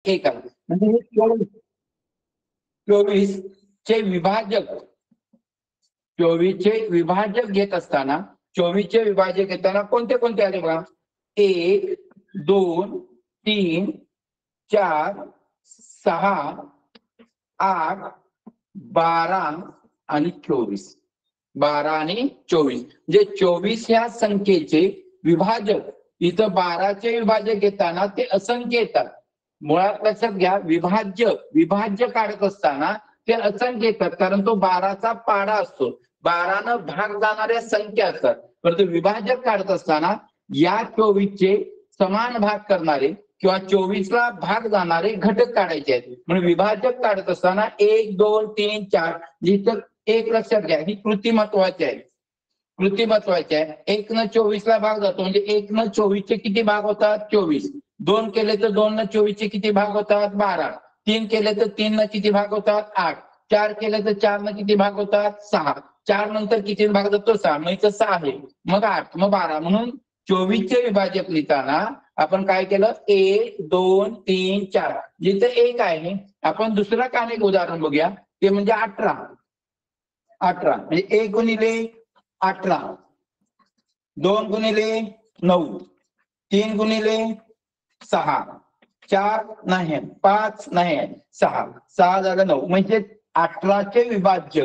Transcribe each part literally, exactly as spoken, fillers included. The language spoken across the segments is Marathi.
एक आहे म्हणजे हे चोवीस चोवीस चे विभाजक चोवीस चे विभाजक घेत असताना चोवीस चे विभाजक घेताना कोणते कोणते आले बघा. एक दोन तीन चार सहा आठ बारा आणि चोवीस. बारा आणि चोवीस म्हणजे चोवीस ह्या संख्येचे विभाजक इथं बाराचे विभाजक घेताना ते असंख्य येतात. मुळात लक्षात घ्या, विभाज्य विभाज्य काढत असताना ते असंख्य येतात कारण तो बाराचा पाडा असतो. बारानं भाग जाणाऱ्या संख्या असतात. परंतु विभाजक काढत असताना या चोवीसचे समान भाग करणारे किंवा चोवीसला भाग जाणारे घटक काढायचे आहेत. म्हणून विभाजक काढत असताना एक दोन तीन चार जिथं एक लक्षात घ्या, ही कृती महत्वाची आहे. कृती महत्वाची आहे. एक न चोवीसला भाग जातो म्हणजे एक न चोवीसचे किती भाग होतात? चोवीस. दोन केले तर दोन न चोवीसचे किती भाग होतात? बारा. तीन केले तर तीन न किती भाग होतात? आठ. चार केले तर चार न किती भाग होतात? सहा. चार नंतर किती भाग जातो? सहा. मग इथं सहा आहे, मग आठ, मग बारा. म्हणून चोवीसचे विभाजक लिहिताना आपण काय केलं? एक दोन तीन चार. जिथे एक आहे आपण दुसरं काय एक उदाहरण बघूया, ते म्हणजे अठरा. अठरा म्हणजे एक गुणिले अठरा, दोन गुणिले नऊ, तीन गुणिले सहा, चार नाही, पाच नाही, सहा. सहा झालं नऊ. म्हणजे अठराचे विभाजक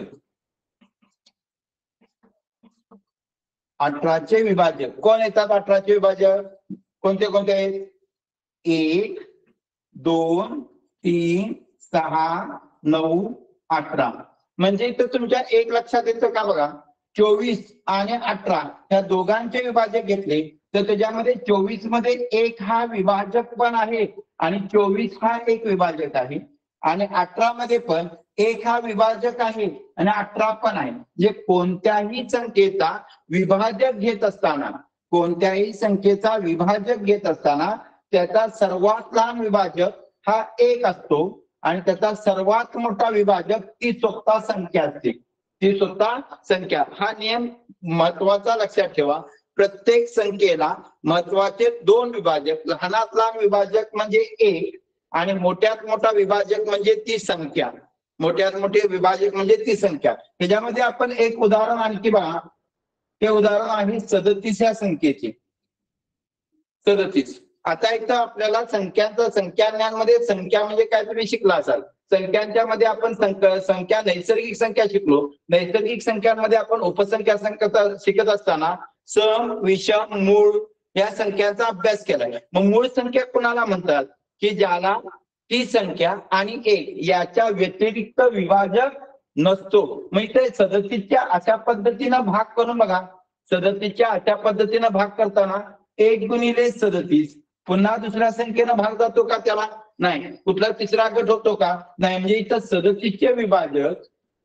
अठराचे विभाजक कोण येतात? अठराचे विभाजक कोणते कोणते आहेत? एक दोन तीन सहा नऊ अठरा. म्हणजे इथं तुमच्या एक लक्षात येतं का बघा, चोवीस आणि अठरा या दोघांचे विभाजक घेतले तर त्याच्यामध्ये चोवीस मध्ये एक हा विभाजक पण आहे आणि चोवीस हा एक विभाजक आहे आणि अठरा मध्ये पण एक हा विभाजक आहे आणि अठरा पण आहे. म्हणजे कोणत्याही संख्येचा विभाजक घेत असताना कोणत्याही संख्येचा विभाजक घेत असताना त्याचा सर्वात लहान विभाजक हा एक असतो आणि त्याचा सर्वात मोठा विभाजक ती स्वतः संख्या असते. ती स्वतः संख्या. हा नियम महत्वाचा लक्षात ठेवा. प्रत्येक संख्येला महत्वाचे दोन विभाजक, लहानात लहान विभाजक म्हणजे एक आणि मोठ्यात मोठा विभाजक म्हणजे ती संख्या. मोठ्यात मोठे विभाजक म्हणजे ती संख्या. त्याच्यामध्ये आपण एक उदाहरण आणखी बघा. ते उदाहरण आहे सदतीस या संख्येचे. सदतीस. आता एक तर आपल्याला संख्यांचं संख्या ज्ञानमध्ये संख्या म्हणजे काय तुम्ही शिकला असाल. संख्यांच्या मध्ये आपण संख्या नैसर्गिक संख्या शिकलो. नैसर्गिक संख्यांमध्ये आपण उपसंख्या संख्या शिकत असताना सम विषम मूळ या संख्यांचा अभ्यास केलाय. मग मूळ संख्या कुणाला म्हणतात? की ज्याला ती संख्या आणि एक याच्या व्यतिरिक्त विभाजक नसतो. मग इथे सदतीसच्या अशा पद्धतीनं भाग करून बघा. सदतीसच्या अशा पद्धतीनं भाग करताना एक गुणिले सदतीस, पुन्हा दुसऱ्या संख्येनं भाग जातो का त्याला? नाही. कुठला तिसरा गट होतो का? नाही. म्हणजे इथं सदतीसचे विभाजक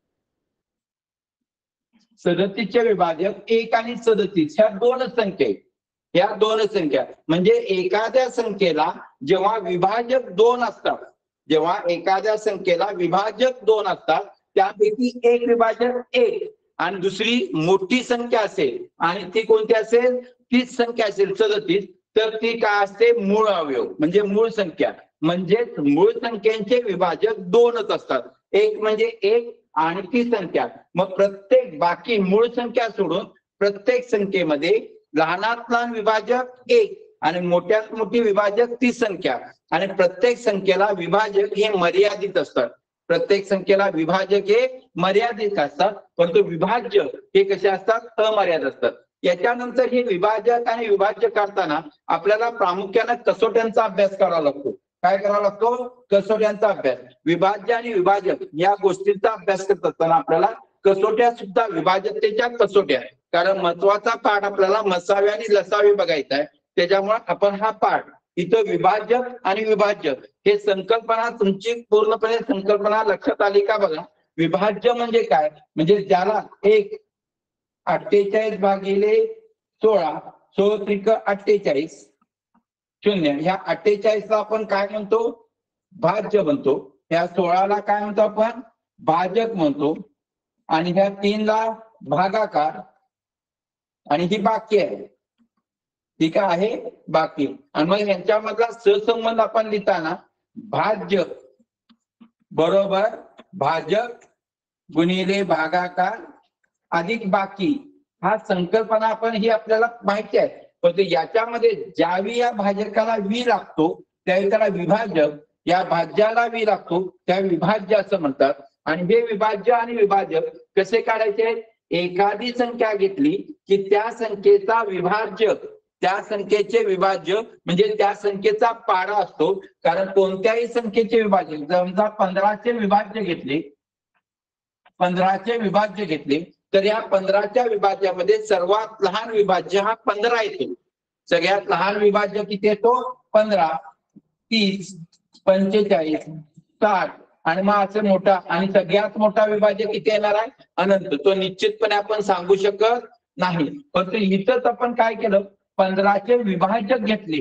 सदतीसचे विभाजक एक आणि सदतीस ह्या दोनच संख्या आहेत. ह्या दोनच संख्या म्हणजे एखाद्या संख्येला जेव्हा विभाजक दोन असतात, जेव्हा एखाद्या संख्येला विभाजक दोन असतात त्यापैकी एक विभाजक एक आणि दुसरी मोठी संख्या असेल आणि ती कोणती असेल? तीच संख्या असेल सदतीस, तर ती काय असते? मूळ अवयव म्हणजे मूळ संख्या. म्हणजेच मूळ संख्येचे विभाजक दोनच असतात. एक म्हणजे एक आणि ती संख्या. मग प्रत्येक बाकी मूळ संख्या सोडून प्रत्येक संख्येमध्ये लहानात लहान विभाजक एक आणि मोठ्यात मोठी विभाजक ती संख्या आणि प्रत्येक संख्येला विभाजक हे मर्यादित असतात. प्रत्येक संख्येला विभाजक हे मर्यादित असतात, परंतु विभाज्य हे कसे असतात? अमर्यादित असतात. याच्यानंतर हे विभाजक आणि विभाज्य करताना आपल्याला प्रामुख्याने कसोट्यांचा अभ्यास करावा लागतो. काय करावा लागतो? कसोट्यांचा अभ्यास. विभाज्य आणि विभाजक या गोष्टींचा अभ्यास करत असताना आपल्याला कसोट्या सुद्धा, विभाजकतेच्या कसोट्या, कारण महत्वाचा पाठ आपल्याला मसावे आणि लसावे बघायचा आहे. त्याच्यामुळे आपण हा पाठ इथं विभाजक आणि विभाज्य हे संकल्पना तुमची पूर्णपणे संकल्पना लक्षात आली का बघा. विभाज्य म्हणजे काय? म्हणजे ज्याला एक अठ्ठेचाळीस भागिले सोळा, सोळा त्रिक अठ्ठेचाळीस शून्य, ह्या अठ्ठेचाळीस ला आपण काय म्हणतो? भाज्य म्हणतो. ह्या सोळाला काय म्हणतो आपण? भाजक म्हणतो. आणि ह्या तीन ला भागाकार आणि ही बाकी आहे. ठीक आहे, बाकी. आणि मग यांच्यामधला सहसंबंध आपण लिहिताना भाज्य बरोबर भाजक गुणिले भागाकार अधिक बाकी, हा संकल्पना आपण ही आपल्याला माहिती आहे, पण याच्यामध्ये ज्यावेळी या भाजकाला वी लागतो त्यावेळी त्याला विभाजक, या भाज्याला वी लागतो त्या विभाज्य असं म्हणतात. आणि हे विभाज्य आणि विभाजक कसे काढायचे? एखादी संख्या घेतली की त्या संख्येचा विभाज्य, त्या संख्येचे विभाज्य म्हणजे त्या संख्येचा पाडा असतो. कारण कोणत्याही संख्येचे विभाज्य, समजा पंधराचे विभाज्य घेतले पंधराचे विभाज्य घेतले तर या पंधराच्या विभाज्यामध्ये सर्वात लहान विभाज्य हा पंधरा येतो. सगळ्यात लहान विभाज्य किती येतो? पंधरा, तीस, पंचेचाळीस, साठ आणि मग असं मोठा, आणि सगळ्यात मोठा विभाज्य किती येणार आहे? अनंत. तो निश्चितपणे आपण सांगू शकत नाही. परंतु इथंच आपण काय केलं? पंधराचे विभाजक घेतले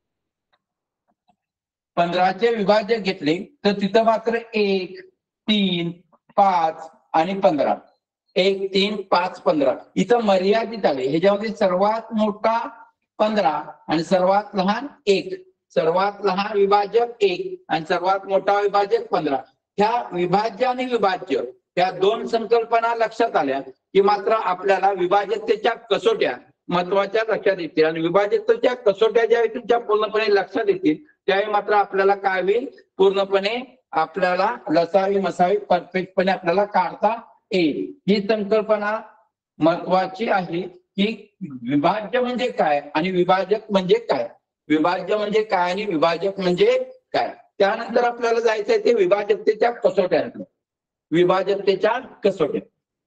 पंधराचे विभाजक घेतले तर तिथं मात्र एक, तीन, पाच आणि पंधरा, एक, तीन, पाच, पंधरा इथं मर्यादित आले. ह्याच्यामध्ये सर्वात मोठा पंधरा आणि सर्वात लहान एक, सर्वात लहान विभाजक एक आणि सर्वात मोठा विभाजक पंधरा. ह्या विभाज्य आणि विभाज्य या दोन संकल्पना लक्षात आल्या की मात्र आपल्याला विभाज्यतेच्या कसोट्या महत्वाच्या लक्षात येतील. आणि विभाज्यतेच्या कसोट्या ज्यावेळी तुमच्या पूर्णपणे लक्षात येतील त्यावेळी मात्र आपल्याला काय होईल? पूर्णपणे आपल्याला लसावी मसावी परफेक्टपणे आपल्याला काढता येईल. ही संकल्पना महत्वाची आहे की विभाज्य म्हणजे काय आणि विभाजक म्हणजे काय, विभाज्य म्हणजे काय आणि विभाजक म्हणजे काय. त्यानंतर आपल्याला जायचंय ते विभाजकतेच्या कसोट्या, विभाजकतेच्या कसोट्या.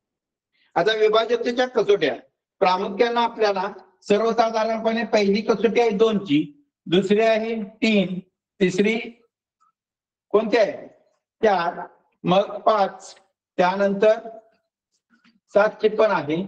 आता विभाजकतेच्या कसोट्या प्रामुख्याने आपल्याला सर्वसाधारणपणे पहिली कसोटी आहे दोनची, दुसरी आहे तीन, तिसरी कोणती आहे? चार, मग पाच, त्यानंतर सातची पण आहे,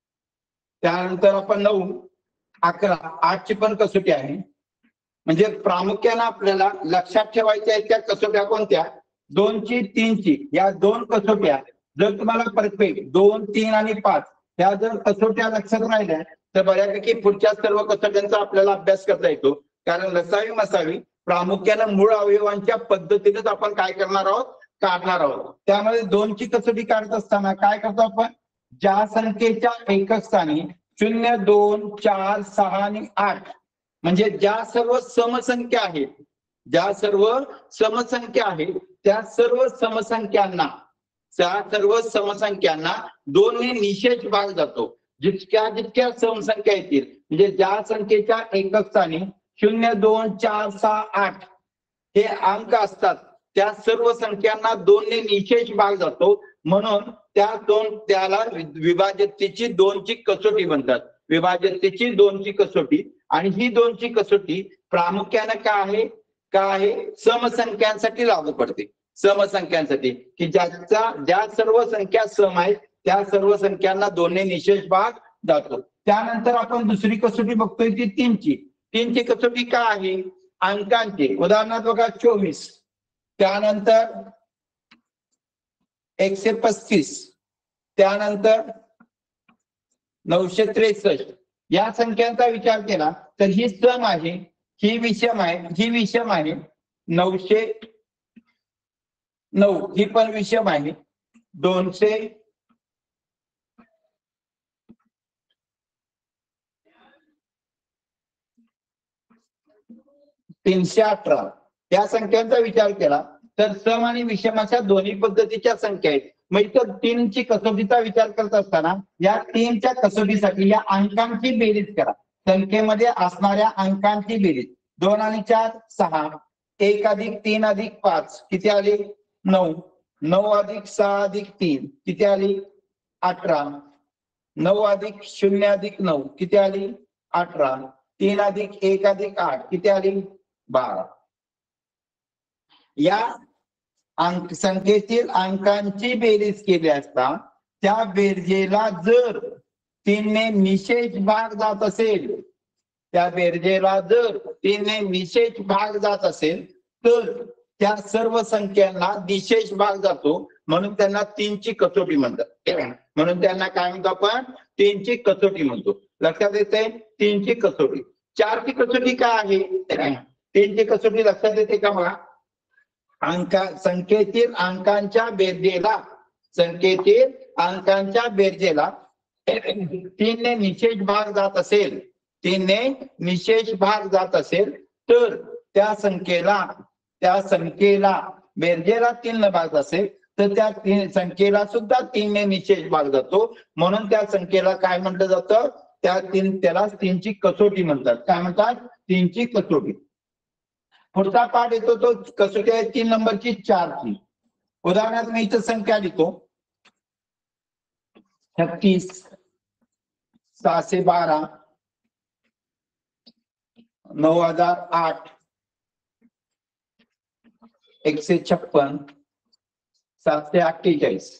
त्यानंतर आपण नऊ, अकरा, आठची पण कसोटी आहे. म्हणजे प्रामुख्याने आपल्याला लक्षात ठेवायच्या आहेत त्या कसोट्या कोणत्या? दोनची, तीनची. या दोन कसोट्या जर तुम्हाला परफेक्ट दोन, तीन आणि पाच ह्या जर कसोट्या लक्षात राहिल्या तर बऱ्यापैकी पुढच्या सर्व कसोट्यांचा आपल्याला अभ्यास करता येतो. कारण लसावी मसावी प्रामुख्याने मूळ अवयवांच्या पद्धतीनेच आपण काय करणार आहोत? काढणार आहोत. त्यामध्ये दोनची कसोटी काढत असताना काय करतो आपण? ज्या संख्येच्या एकक स्थानी शून्य, दोन, चार, सहा आणि आठ म्हणजे ज्या सर्व समसंख्या आहेत, ज्या सर्व समसंख्या आहेत त्या सर्व समसंख्यांना त्या सर्व समसंख्यांना दोनने निषेध भाग जातो. जितक्या जितक्या समसंख्या येतील म्हणजे ज्या संख्येच्या एकक स्थानी शून्य, दोन, चार, सहा, आठ हे अंक असतात त्या सर्व संख्यांना दोनने निषेध भाग जातो. म्हणून त्या दोन त्याला विभाज्यतेची दोनची कसोटी म्हणतात. विभाज्यतेची दोनची कसोटी. आणि ही दोनची कसोटी प्रामुख्याने काय आहे? काय आहे? समसंख्यांसाठी लागू पडते. समसंख्यांसाठी की ज्याचा ज्या सर्व संख्या सम आहेत त्या सर्व संख्यांना दोनने निषेध भाग जातो. त्यानंतर आपण दुसरी कसोटी बघतोय ती तीनची. तीनची कसोटी काय आहे? अंकांची. उदाहरणार्थ बघा चोवीस, त्यानंतर एकशे पस्तीस, त्यानंतर नऊशे त्रेसष्ट या संख्यांचा विचार केला तर ही सम आहे, ही विषम आहे, ही विषम आहे. नऊशे नऊ ही पण विषम आहे. दोनशे तीनशे अठरा या संख्यांचा विचार केला तर सम आणि विषम अशा दोन्ही पद्धतीच्या संख्या आहेत. मग इथं तीनची कसोटीचा विचार करत असताना या तीनच्या कसोटीसाठी या अंकांची बेरीज करा. संख्येमध्ये असणाऱ्या अंकांची बेरीज. दोन आणि चार सहा, एक अधिक तीन अधिक पाच किती आली? नऊ. नऊ अधिक सहा अधिक तीन किती आली? अठरा. नऊ अधिक शून्य अधिक नऊ किती आली? अठरा. तीन अधिक एक अधिक आठ किती आली? बारा. या अंक संख्येतील अंकांची बेरीज केली असता त्या बेरजेला जर तीनने निषेध भाग जात असेल, त्या बेरजेला जर तीनने निषेध भाग जात असेल तर त्या सर्व संख्यांना निषेध भाग जातो. म्हणून त्यांना तीनची कसोटी म्हणतात. म्हणून त्यांना काय म्हणतो आपण? तीनची कसोटी म्हणतो. लक्षात येते? तीनची कसोटी. चारची कसोटी काय आहे? तीनची कसोटी लक्षात येते का बघा? अंका संख्येतील अंकांच्या बेरजेला संख्येतील अंकांच्या बेरजेला तीनने निशेष भाग जात असेल तीनने निशेष भाग जात असेल तर त्या संख्येला त्या संख्येला बेरजेला तीन भाग असेल तर त्या तीन संख्येला सुद्धा तीनने निशेष भाग जातो म्हणून त्या संख्येला काय म्हटलं जातं त्या तीन त्याला तीनची कसोटी म्हणतात. काय म्हणतात? तीनची कसोटी. पुढचा पाठ येतो तो कसोटी आहे तीन नंबरची चारची. उदाहरणार्थ मी इथं संख्या लिहितो छत्तीस सहाशे बारा नऊ हजार आठ एकशे छप्पन सातशे अठ्ठेचाळीस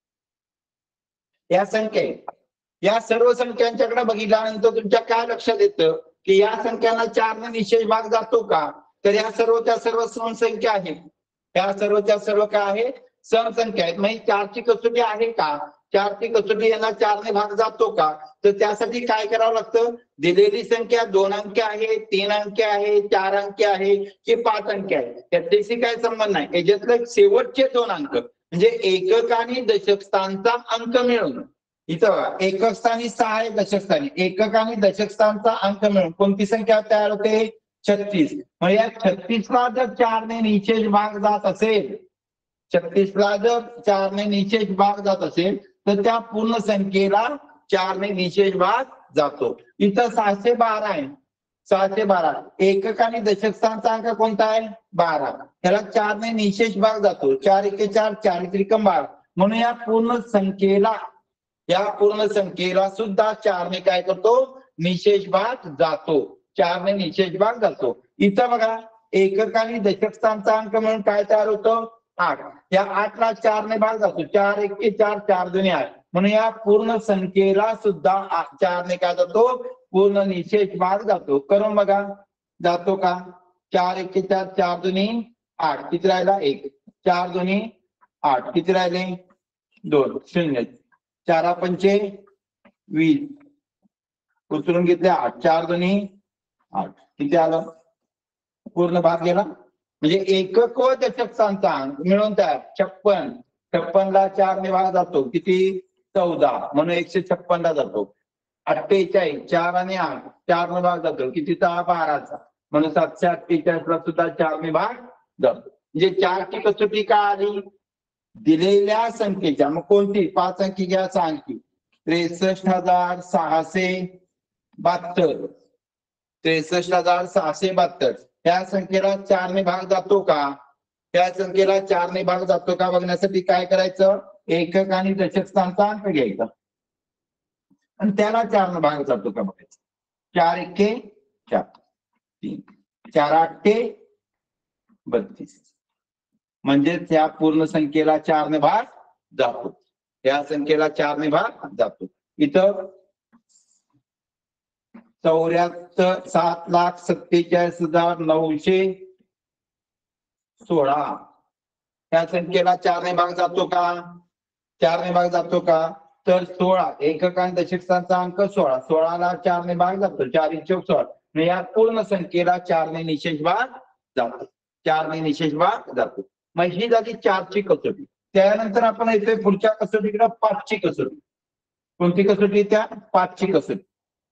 या संख्या या सर्व संख्यांच्याकडे बघितल्यानंतर तुमच्या काय लक्षात येतं की या संख्यांना चारने निशेष भाग जातो का तर या सर्वच्या सर्व सम संख्या आहेत. या सर्वच्या सर्व काय आहे सम संख्या आहेत. म्हणजे चारची कसोटी आहे का चारची कसोटी यांना चारने भाग जातो का तर त्यासाठी काय करावं लागतं दिलेली संख्या दोन अंकी आहे तीन अंकी आहे चार अंकी आहे की पाच अंकी आहे त्याच्याशी काय संबंध नाही. याच्यातले शेवटचे दोन अंक म्हणजे एकक आणि दशक स्थानचा अंक मिळून इथं एकक स्थानी सहा आहे दशक स्थानी एकक आणि दशक स्थानचा अंक मिळून कोणती संख्या तयार होते छत्तीस. म्हणजे या छत्तीसला जर चारने निशेष भाग जात असेल छत्तीसला जर चारने निशेष भाग जात असेल तर त्या पूर्ण संख्येला चारने निशेष भाग जातो. इथं सहाशे बारा आहे सहाशे बारा एकक आणि दशक स्थानचा अंक कोणता आहे बारा त्याला चारने निशेष भाग जातो चार एके चार चार त्रिकम बारा म्हणून या पूर्ण संख्येला या पूर्ण संख्येला सुद्धा चारने काय करतो निशेष भाग जातो चारने निशेष भाग जातो. इथं बघा एकक आणि दशक स्थानचा अंक म्हणून काय तयार होतं आठ या आठला चारने भाग जातो चार एके चार चार दोन्ही आठ म्हणून या पूर्ण संख्येला सुद्धा चारने काय जातो पूर्ण निशेष भाग जातो. करून बघा जातो का चार एके चार चार दोन्ही आठ किती राहिला एक चार दोन्ही आठ किती राहिले दोन शून्य चारा पंचे वीस उचलून घेतले आठ चार दोन्ही आठ किती आलं पूर्ण भाग गेला. म्हणजे एकक व दशक स्थानचा अंक मिळून तयार छप्पन छप्पन ला चारने भाग जातो किती चौदा म्हणून एकशे छप्पन ला जातो. अठ्ठेचाळीस चार आणि आठ चारने भाग जातो कितीचा बाराचा म्हणून सातशे अठ्ठेचाळीस ला सुद्धा चारने भाग जातो. म्हणजे चारची कसोटी का आली दिलेल्या संख्येच्या मग कोणती पाच अंकी घ्या सहा अंकी त्रेसष्ट हजार सहाशे बहात्तर त्रेसष्ट हजार सहाशे बहात्तर या संख्येला चारने भाग जातो का त्या संख्येला चारने भाग जातो का बघण्यासाठी काय करायचं एकक आणि दशक स्थानचा अंक घ्यायचा आणि त्याला चारने भाग जातो का बघायचं चार एके चार तीन चार आठे बत्तीस म्हणजे त्या पूर्ण संख्येला चारने भाग जातो या संख्येला चारने भाग जातो. इथं चौऱ्याहत्तर सात लाख सत्तेचाळीस हजार नऊशे सोळा या संख्येला चारने भाग जातो का चारने भाग जातो का तर सोळा एकक आणि दशक स्थानचा अंक सोळा सोळाला चारने भाग जातो चार चौक सोळा या पूर्ण संख्येला चारने निशेष भाग जातो चारने निशेष भाग जातो. मग ही झाली चारची कसोटी. त्यानंतर आपण येतोय पुढच्या कसोटीकडे पाचची कसोटी. कोणती कसोटी त्या पाचची कसोटी.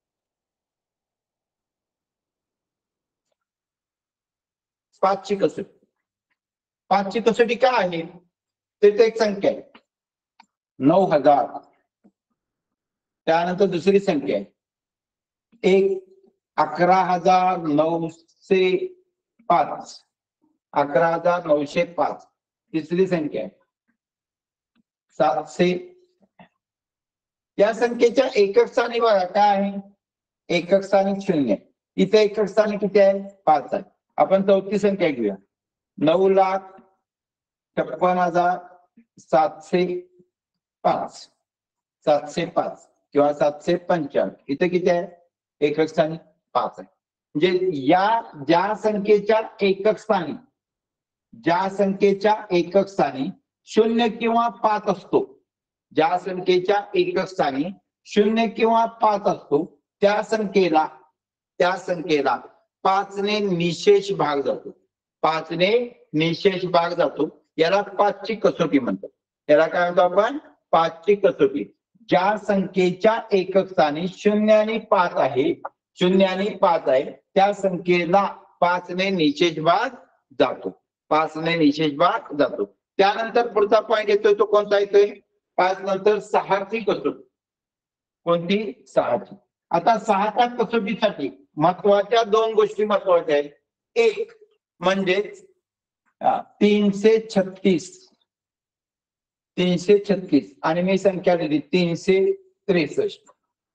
पाचची कसोटी पाचची कसोटी काय आहे तिथे एक संख्या आहे नऊ हजार त्यानंतर दुसरी संख्या आहे एक अकरा हजार नऊशे पाच अकरा हजार नऊशे पाच तिसरी संख्या आहे सातशे या संख्येच्या एकक स्थानी बघा काय आहे एकक स्थानी शून्य इथे एकक स्थानी किती आहे पाच आहे. आपण चौथी संख्या घेऊया नऊ लाख छप्पन हजार सातशे पाच सातशे पाच किंवा सातशे पंच्याण्णव इथे किती आहे एकक स्थानी पाच आहे. म्हणजे या ज्या संख्येच्या एकक स्थानी ज्या संख्येच्या एकक स्थानी शून्य किंवा पाच असतो ज्या संख्येच्या एकक स्थानी शून्य किंवा पाच असतो त्या संख्येला त्या संख्येला पाचने निशेष भाग जातो पाचने निशेष भाग जातो. याला पाचची कसोटी म्हणतात. याला काय म्हणतो आपण? पाचची कसोटी. ज्या संख्येच्या एकक स्थानी शून्य आणि पाच आहे, शून्य आणि पाच आहे, त्या संख्येला पाचने निशेष भाग जातो. पाचने निशेष भाग जातो. त्यानंतर पुढचा पॉईंट येतोय तो कोणता येतोय? पाच नंतर सहाची कसोटी. कोणती? सहाची. आता सहाच्या कसोटीसाठी महत्वाच्या दोन गोष्टी महत्वाच्या आहेत. एक म्हणजे तीनशे छत्तीस तीनशे छत्तीस आणि मी संख्या दिली तीनशे त्रेसष्ट.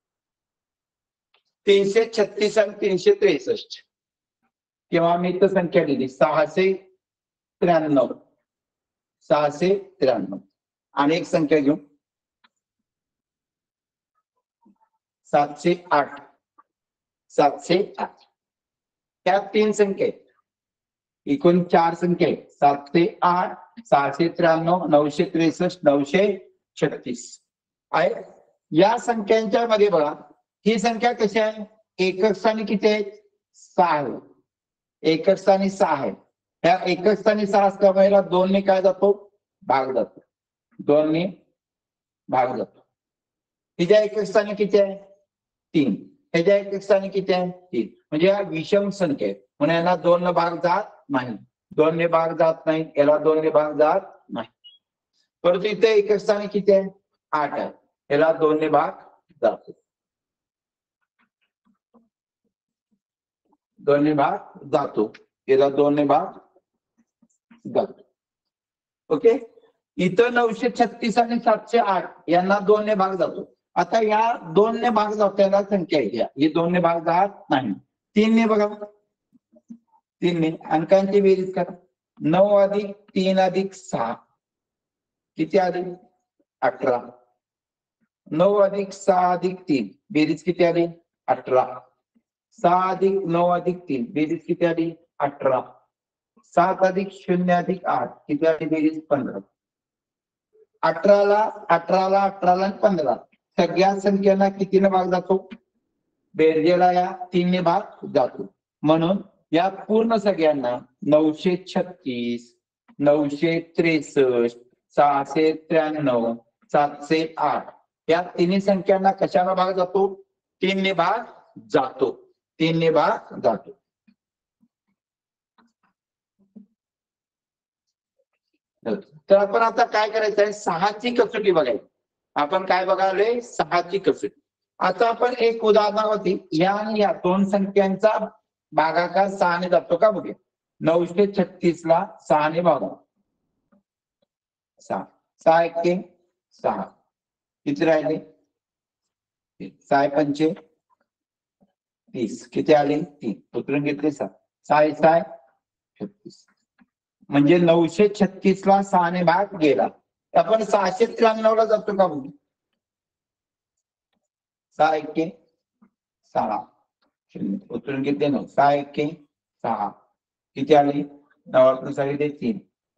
तीनशे छत्तीस आणि तीनशे त्रेसष्ट किंवा मी तर संख्या दिली सहाशे त्र्याण्णव. सहाशे त्र्याण्णव आणि एक संख्या घेऊ सातशे आठ. सातशे आठ त्या तीन संख्या आहेत. एकूण चार संख्या आहेत. सातशे आठ, सहाशे त्र्याण्णव, नऊशे त्रेसष्ट, नऊशे छत्तीस आहे. या संख्यांच्या मध्ये बघा ही संख्या कशी आहे? एकक स्थानी किती आहेत? सहा आहे. एकक स्थानी सहा आहे. त्या एकक स्थानी सहा असल्यामुळे दोन ने काय जातो? भाग जातो. दोन ने भाग जातो. तिच्या एकक स्थानी किती आहे? तीन. ह्याच्या एकक स्थानी किती आहे? तीन. म्हणजे या विषम संख्या आहेत म्हणून यांना दोन ने भाग जात नाही. दोन ने भाग जात नाही. याला दोन ने भाग जात नाही. परंतु इथे एकक स्थानी किती आहे? आठ आहे. याला दोन ने भाग जातो. दोन ने भाग जातो. याला दोन ने भाग जातो. ओके. इथं नऊशे छत्तीस आणि सातशे आठ यांना दोन ने भाग जातो. आता या दोन ने भाग जाताना संख्या आहे ही दोन ने भाग जात नाही. तीन ने बघा, तीन ने अंकांची बेरीज करा. नऊ अधिक तीन अधिक सहा किती आली? अठरा. नऊ अधिक सहा अधिक तीन बेरीज किती आली? अठरा. सहा अधिक नऊ अधिक तीन बेरीज किती आली? अठरा. सात अधिक शून्य अधिक आठ किती आली बेरीज? पंधरा. अठराला अठराला अठराला आणि पंधरा सगळ्या संख्यांना कितीने भाग जातो? बेरजेला या तीन ने भाग जातो. म्हणून या पूर्ण सगळ्यांना नऊशे छत्तीस, नऊशे त्रेसष्ट, सहाशे त्र्याण्णव, सातशे आठ या तिन्ही संख्यांना कशाला भाग जातो? तीन ने भाग जातो. तीन ने भाग जातो. तर आपण आता काय करायचं आहे? सहाची कसोटी बघायची. आपण काय बघालोय? सहाची कसोटी. आता आपण एक उदाहरणावरती या आणि या दोन संख्यांचा भागाकार सहाने जातो का बघूया. नऊशे छत्तीस ला सहाने भागा. सहा. सहा एके सहा. किती राहिले? सहा पंचे तीस. किती आले? तीन. उतरून घेतले सात. सहा सहा छत्तीस. म्हणजे नऊशे छत्तीस ला सहाने भाग गेला. आपण सहाशे त्र्याण्णव ला जातो का बघू. सहा एके सहा. उतरून घेतले नऊ. सहा एके सहा. किती आले? नऊ सांगितले तीन.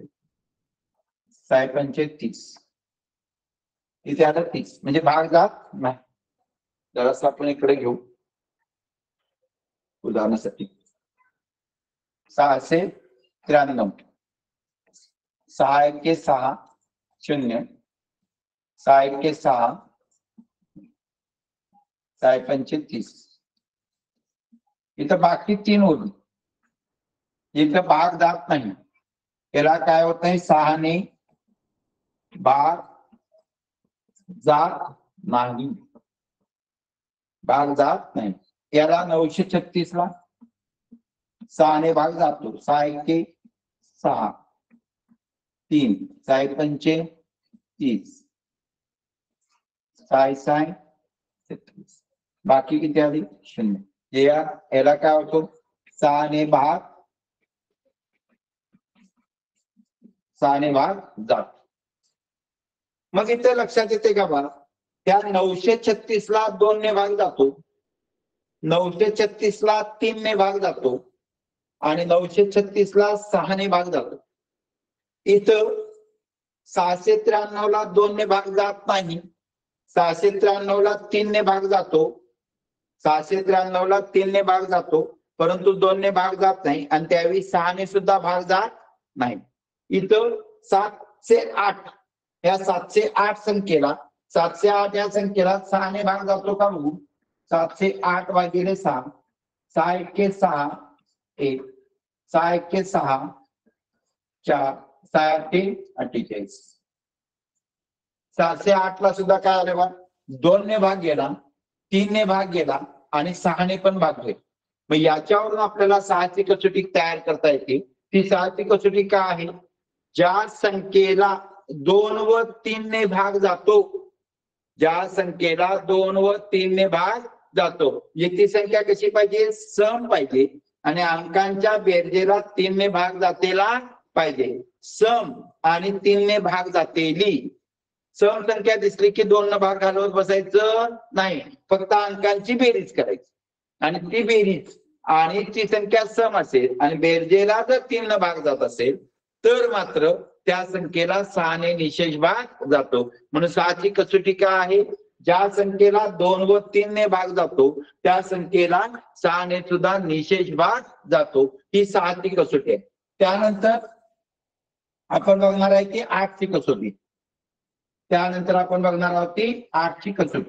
सहा पंचे तीस. इथे आलं तीस. म्हणजे भाग जात नाही. जरासं आपण इकडे घेऊ उदाहरणासाठी. सहाशे त्र्याण्णव. सहा एके सहा शून्य. सहा एके सहा. सहा पंचे तीस. इथं बाकी तीन होती. इथं भाग जात नाही. याला काय होत नाही? सहाने भाग जात नाही. भाग जात नाही. याला नऊशे छत्तीस ला सहाने भाग जातो. सहा एके सहा. तीन. सहा पंचे तीस. सहा सहा छत्तीस. बाकी किती आली? शून्य. या याला काय होतो? सहाने भाग सहाने भाग जातो. मग इथे लक्षात येते का बा? त्या नऊशे छत्तीस ला दोन ने भाग जातो. नऊशे छत्तीस ला तीन ने भाग जातो आणि नऊशे छत्तीस ला सहा ने भाग जातो. इथं सहाशे त्र्याण्णव ला दोन ने भाग जात नाही. सहाशे त्र्याण्णव ला तीन ने भाग जातो. सहाशे त्र्याण्णव ला तीन ने भाग जातो परंतु दोन ने भाग जात नाही आणि त्यावेळी सहा ने सुद्धा भाग जात नाही. इथं सातशे आठ या सातशे आठ संख्येला सातशे आठ या संख्येला सहाने भाग जातो का बघू. सातशे आठ भागिले सहा, सहा एके सहा एक, सहा एके सहा चार, सहा एके अठ्ठेचाळीस. सातशे आठ ला सुद्धा काय आले बा, दोन ने भाग गेला, तीन ने भाग गेला आणि सहाने पण भाग गेला. मग याच्यावरून आपल्याला सहाची कसोटी तयार करता येते. ती सहाची कसोटी काय आहे, ज्या संख्येला दोन व तीन ने भाग जातो, ज्या संख्येला दोन व तीन ने भाग जातो, ती संख्या कशी पाहिजे, सम पाहिजे आणि अंकांच्या बेरजेला तीन ने भाग जातेला पाहिजे. सम आणि तीन ने भाग जातेली सम संख्या दिसली की दोन न भाग घालवत बसायचं नाही, फक्त अंकांची बेरीज करायची आणि ती बेरीज आणि ती संख्या सम असेल आणि बेरजेला जर तीन न भाग जात असेल तर मात्र त्या संख्येला सहाने निशेष भाग जातो. म्हणून सहाची कसोटी काय आहे, ज्या संख्येला दोन व तीन ने भाग जातो त्या संख्येला सहाने सुद्धा निशेष भाग जातो. ही सहाची कसोटी आहे. त्यानंतर आपण बघणार आहे की आठची कसोटी. त्यानंतर आपण बघणार आहोत ती आठची कसोटी.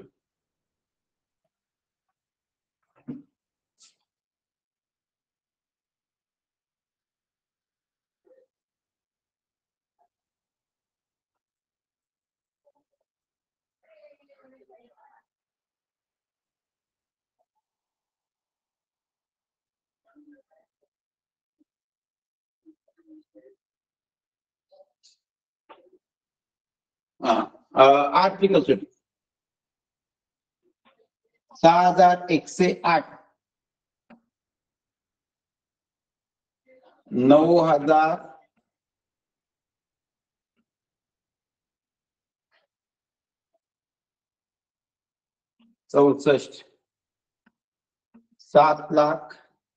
आठची कसोटी सहा हजार एकशे आठ, नऊ हजार चौसष्ट, सात लाख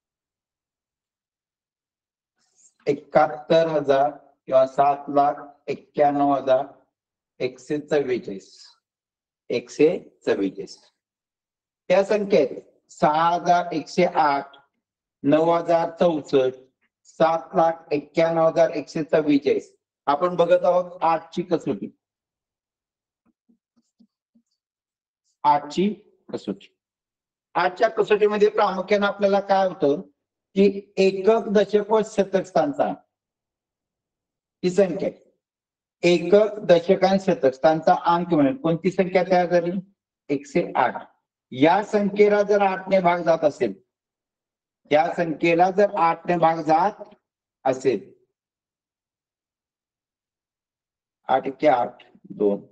एकाहत्तर हजार किंवा सात लाख एक्क्याण्णव हजार एकशे चव्वेचाळीस, एकशे चव्वेचाळीस त्या संख्येत सहा हजार एकशे आठ, नऊ हजार चौसष्ट, सात लाख एक्क्याण्णव हजार एकशे चव्वेचाळीस आपण बघत आहोत. आठची कसोटी, आठची कसोटी. आठच्या कसोटीमध्ये प्रामुख्याने आपल्याला काय होतं की एकक, दशक व शतक स्थानचा ही संख्या, एकक, दशक आणि शतक स्थानचा अंक मिळेल कोणती संख्या तयार झाली, एकशे आठ. या संख्येला जर आठ ने भाग जात असेल, या संख्येला जर आठ ने भाग जात असेल, आठ एके आठ, दोन,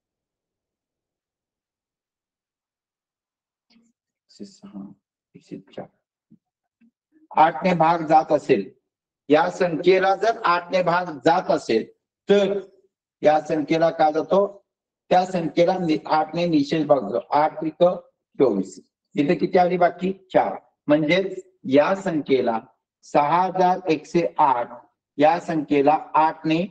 सहा, एकशे चार, आठ ने भाग जात असेल, या संख्येला जर आठ ने भाग जात असेल तर या संख्येला काय जातो, त्या संख्येला आठ ने निशेष भाग जातो. आठ त्रिक चोवीस, इथे किती आली बाकी, चार. म्हणजेच या संख्येला सहा हजार एकशे आठ या संख्येला आठ ने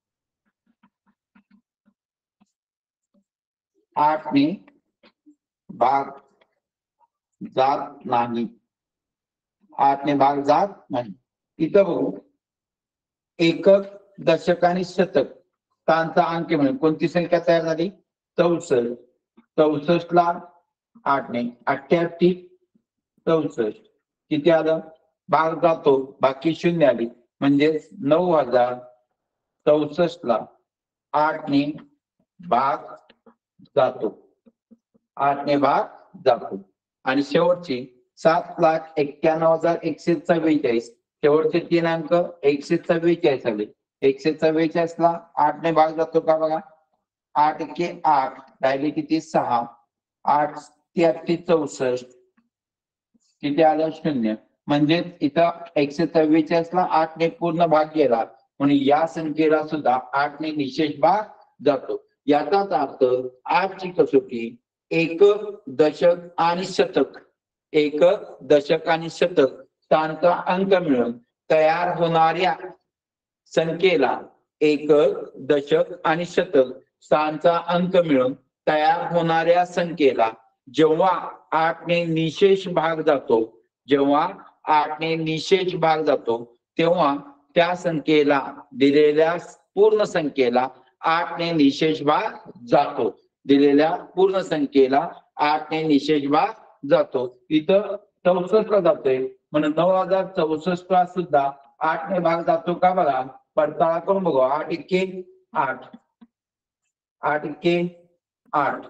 आठ ने भाग जात नाही, आठ ने भाग जात नाही. इथं बघू, एकक, दशक आणि शतक स्थानचा अंक म्हणून कोणती संख्या तयार झाली, चौसष्ट. चौसष्ट ला आठ ने अठ्ठ्याहत्तर, चौसष्ट किती आलं, भाग जातो, बाकी शून्य आली. म्हणजे नऊ हजार चौसष्ट ला आठ ने भाग जातो, आठ ने भाग जातो. आणि शेवटची सात लाख एक्क्याण्णव हजार एकशे चव्वेचाळीस, शेवटचे तीन अंक एकशे चव्वेचाळीस आले. एकशे चव्वेचाळीस ला आठ ने भाग जातो का बघा, आठ एके आठ, राहिले किती सहा, आठ त्र्याहत्तर चौसष्ट किती आलं, शून्य. म्हणजे इथं एकशे चव्वेचाळीस ला आठ ने पूर्ण भाग गेला म्हणून या संख्येला सुद्धा आठ ने निशेष भाग जातो. याचाच अर्थ आठची कसोटी एकक, दशक आणि शतक, एकक, दशक आणि शतक स्थानचा अंक मिळून तयार होणाऱ्या संख्येला एकक, दशक आणि शतक स्थानचा अंक मिळून तयार होणाऱ्या संख्येला जेव्हा आठ ने निशेष भाग जातो, जेव्हा आठ ने निशेष भाग जातो तेव्हा त्या संख्येला दिलेल्या पूर्ण संख्येला आठने निशेष भाग जातो. दिलेल्या पूर्ण संख्येला आठने निशेष भाग जातो. इथं चौसष्ट ला जातोय म्हणून नऊ हजार चौसष्ट ला सुद्धा आठने भाग जातो का बघा. पडताळा करून बघू. आठ इतके आठ, आठ इतके आठ,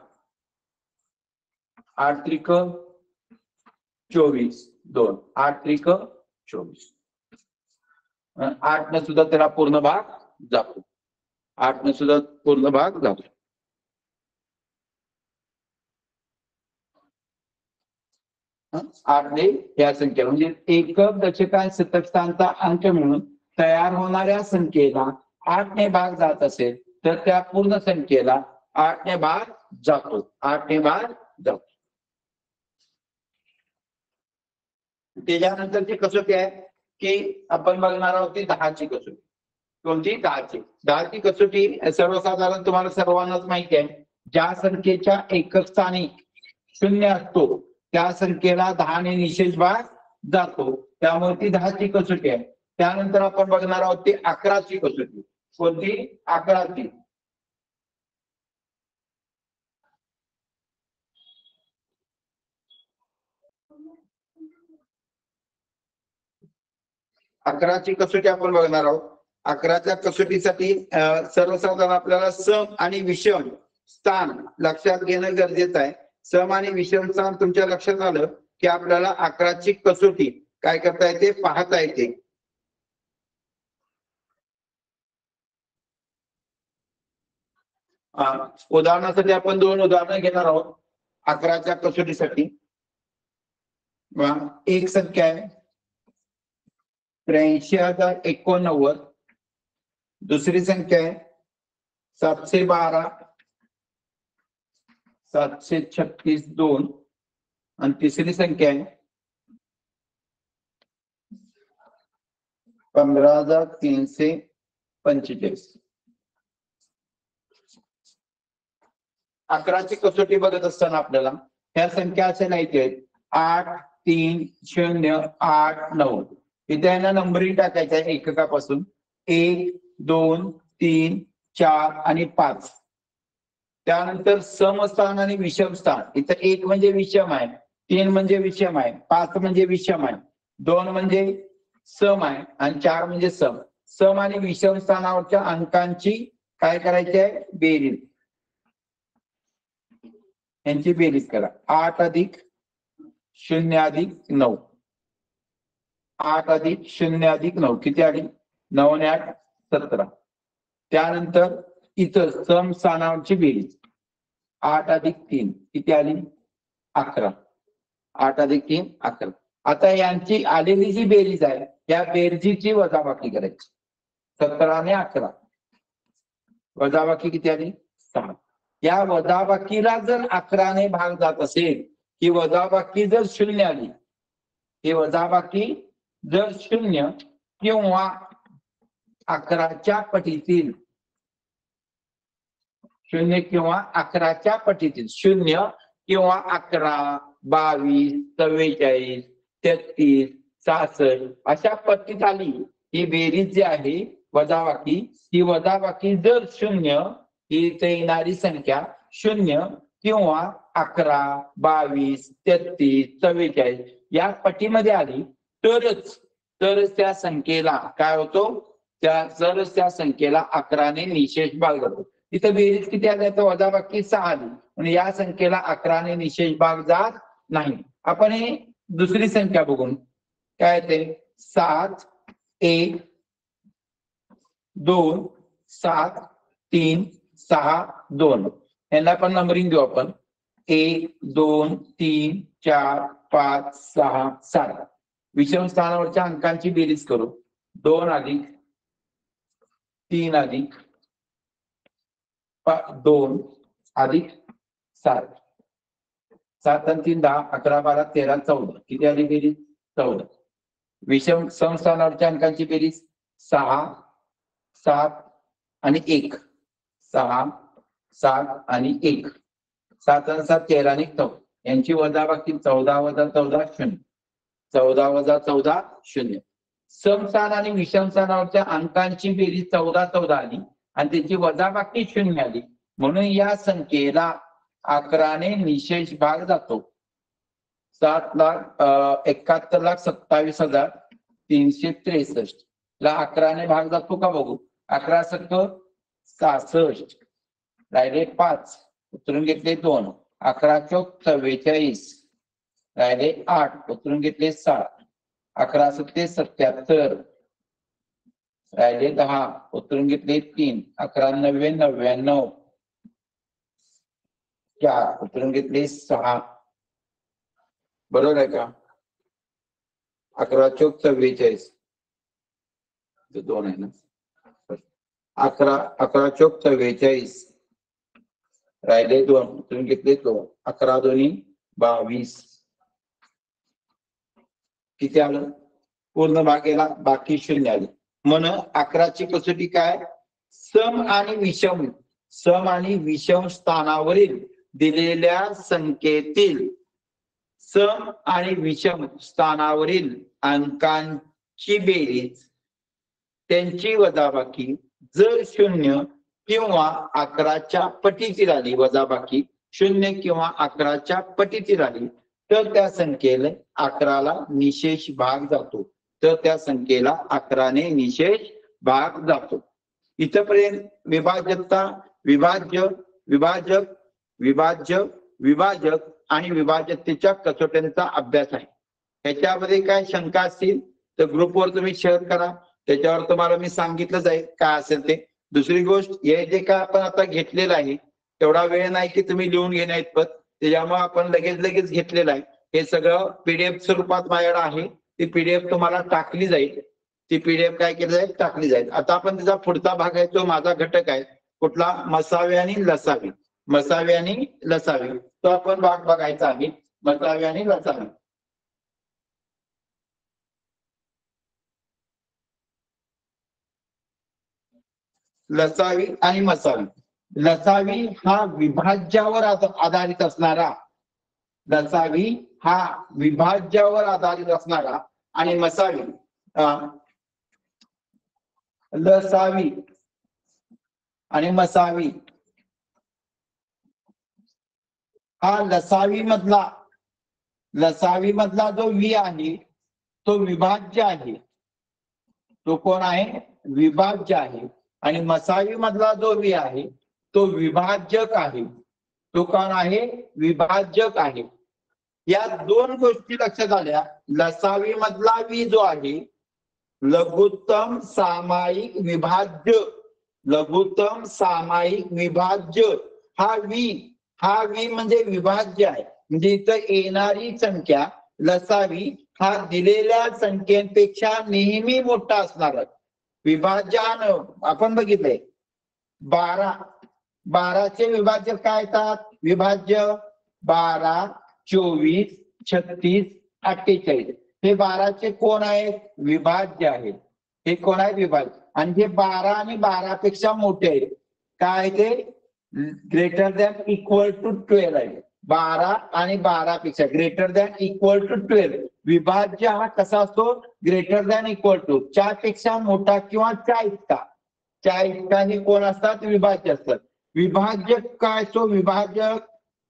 आठ त्रिक चोवीस, दोन, आठ त्रिक चोवीस. आठ न सुद्धा त्याला पूर्ण भाग जातो. आठ न सुद्धा पूर्ण भाग जातो. आठ ने या संख्येला म्हणजे एकक दशकांश शतक स्थानचा अंक म्हणून तयार होणाऱ्या संख्येला आठ ने भाग जात असेल तर त्या पूर्ण संख्येला आठ ने भाग जातो. आठ ने भाग जातो. त्याच्यानंतरची कसोटी आहे की आपण बघणार आहोत ती दहाची कसोटी. कोणती? दहाची. दहाची कसोटी सर्वसाधारण तुम्हाला सर्वांनाच माहिती आहे. ज्या संख्येच्या एकक स्थानी शून्य असतो त्या संख्येला दहाने निशेष भाग जातो. त्यामुळे ती दहाची कसोटी आहे. त्यानंतर आपण बघणार आहोत ती अकराची कसोटी. कोणती? अकराची. अकराची कसोटी आपण बघणार आहोत. अकराच्या कसोटीसाठी सर्वसाधारण आपल्याला सम आणि विषम स्थान लक्षात घेणं गरजेचं आहे. सम आणि विषम स्थान तुमच्या लक्षात आलं की आपल्याला अकराची कसोटी काय करता येते? पाहता येते. उदाहरणासाठी आपण दोन उदाहरणं घेणार आहोत अकराच्या कसोटीसाठी. एक संख्या आहे त्र्याऐंशी हजार एकोणनव्वद. दुसरी संख्या आहे सातशे बारा, सातशे छत्तीस दोन. आणि तिसरी संख्या आहे पंधरा हजार तीनशे पंचेचाळीस. अकराची कसोटी बघत असताना आपल्याला ह्या संख्या अशा लिहायच्या आहेत. आठ, तीन, शून्य, आठ, नऊ. इथे यांना नंबरिंग टाकायचं आहे एककापासून. एक, दोन, तीन, चार आणि पाच. त्यानंतर समस्थान आणि विषम स्थान. इथं एक म्हणजे विषम आहे, तीन म्हणजे विषम आहे, पाच म्हणजे विषम आहे, दोन म्हणजे सम आहे आणि चार म्हणजे सम. सम आणि विषम स्थानावरच्या अंकांची काय करायची आहे? बेरीज. यांची बेरीज करा. आठ अधिक शून्य अधिक नऊ. आठ अधिक शून्य अधिक नऊ किती आली? नऊ आणि आठ सतरा. त्यानंतर इथं सम स्थानावरची बेरीज. आठ अधिक तीन किती आली? अकरा. आठ अधिक तीन अकरा. आता यांची आलेली जी बेरीज आहे या बेरजीची वजाबाकी करायची. सतरा आणि अकरा वजाबाकी किती आली? सहा. या वजाबाकीला जर अकराने भाग जात असेल, ही वजाबाकी जर शून्य आली, ही वजाबाकी जर शून्य किंवा अकराच्या पटीतील शून्य किंवा अकराच्या पटीतील शून्य किंवा अकरा, बावीस, चव्वेचाळीस, तेहतीस, सहासष्ट अशा पट्टीत आली ही बेरीज जी आहे वजाबाकी, ही वजाबाकी जर शून्य ही इथे येणारी संख्या शून्य किंवा अकरा, बावीस, तेहतीस, चव्वेचाळीस या पटीमध्ये आली तरच तरच त्या संख्येला काय होतो? त्या तरच त्या संख्येला अकराने निशेष भाग जातो. इथं बेरीज किती आली? तर वजाबाकी सहा आली म्हणजे या संख्येला अकराने निशेष भाग जात नाही. आपण हे दुसरी संख्या बघून काय येते? सात, एक, दोन, सात, तीन, सहा, दोन. यांना पण नंबरिंग देऊ आपण. एक, दोन, तीन, चार, पाच, सहा, सात. विषम स्थानावरच्या अंकांची बेरीज करू. दोन अधिक तीन अधिक दोन अधिक सात. सात आणि तीन दहा, अकरा, बारा, तेरा, चौदा. किती आली बेरीज? चौदा. विषम समस्थानावरच्या अंकांची बेरीज सहा, सात आणि एक. सहा, सात आणि एक. सात आणि सात तेरा आणि चौदा. यांची वजाबाकी चौदा वजा चौदा शून्य. चौदा वजा चौदा शून्य. समस्थान आणि विषम स्थानावरच्या अंकांची बेरीज चौदा चौदा आली आणि त्याची वजाबाकी शून्य आली, म्हणून या संख्येला अकराने निशेष भाग जातो. सात लाख एकाहत्तर लाख सत्तावीस हजार तीनशे त्रेसष्ट ला अकराने भाग जातो का बघू. अकरा सक सहासष्ट, राहिले पाच, उतरून घेतले दोन. अकरा चौक चव्वेचाळीस, राहिले आठ, उतरून घेतले सात. अकरा सत्ते सत्याहत्तर, राहिले दहा, उतरून घेतले तीन. अकरा नव्वे नव्याण्णव, चार, उतरून घेतले सहा. बरोबर आहे का. अकरा चौक चव्वेचाळीस, दोन आहे ना. अकरा अकरा चौक चव्वेचाळीस, राहिले दोन, उतरून घेतले दोन. अकरा दोन्ही बावीस. किती आलं पूर्ण भागेला, बाकी शून्य आले. म्हणून अकराची कसोटी काय, सम आणि विषम सम आणि विषम स्थानावरील दिलेल्या संख्येतील सम आणि विषम स्थानावरील अंकांची बेरीज त्यांची वजाबाकी जर शून्य किंवा अकराच्या पटीची झाली, वजाबाकी शून्य किंवा अकराच्या पटीची झाली, तर त्या संख्येला अकराला निशेष भाग जातो. तर त्या संख्येला अकराने निशेष भाग जातो. इथपर्यंत विभाज्यता, विभाज्य, विभाजक, विभाज्य, विभाजक आणि विभाज्यतेच्या कसोट्यांचा अभ्यास आहे. ह्याच्यामध्ये काय शंका असतील तर ग्रुपवर तुम्ही शेअर करा. त्याच्यावर तुम्हाला मी सांगितलंच आहे काय असेल ते. दुसरी गोष्ट, हे जे काय आपण आता घेतलेलं आहे तेवढा वेळ नाही की तुम्ही लिहून घेण्या इतपत, त्याच्यामुळे आपण लगेच लगेच घेतलेलं आहे. हे सगळं पीडीएफ स्वरूपात माझ्याकडे आहे. ती पीडीएफ तुम्हाला टाकली जाईल. ती पीडीएफ काय केली जाईल, टाकली जाईल. आता आपण त्याचा पुढचा भाग आहे, तो माझा घटक आहे कुठला, मसावी आणि लसावी. मसावी आणि लसावी तो आपण भाग बघायचा आहे. मसावी आणि लसावी. लसावी आणि मसावी. लसावी हा विभाज्यावर आधारित असणारा लसावी हा विभाज्यावर आधारित असणारा आणि मसावी लसावी आणि मसावी हा लसावी मधला लसावी मधला जो वी आहे तो विभाज्य आहे. तो कोण आहे, विभाज्य आहे. आणि मसावी मधला जो वी आहे तो विभाजक आहे. तो कोण आहे, विभाजक आहे. या दोन गोष्टी लक्षात आल्या. लसावी मधला वी जो आहे लघुत्तम सामायिक विभाज्य, लघुत्तम सामायिक विभाज्य हा वी हा वी म्हणजे विभाज्य आहे. म्हणजे इथं येणारी संख्या लसावी हा दिलेल्या संख्येपेक्षा नेहमी मोठा असणार आहे. विभाज्यानं आपण बघितलंय बारा, बाराचे विभाज्य काय येतात, विभाज्य बारा, चोवीस, छत्तीस, अठ्ठेचाळीस. हे बाराचे कोण आहेत, विभाज्य आहेत. हे कोण आहेत, विभाज्य. आणि हे बारा आणि बारा पेक्षा मोठे आहेत. काय ते greater than equal to twelve आहे. बारा आणि बारा पेक्षा greater than equal to twelve. विभाज्य हा कसा असतो, ग्रेटर दॅन इक्वल टू, चार पेक्षा मोठा किंवा चार इतका. चार इतकाने कोण असतात, विभाज्य असतात. विभाजक काय, तो विभाजक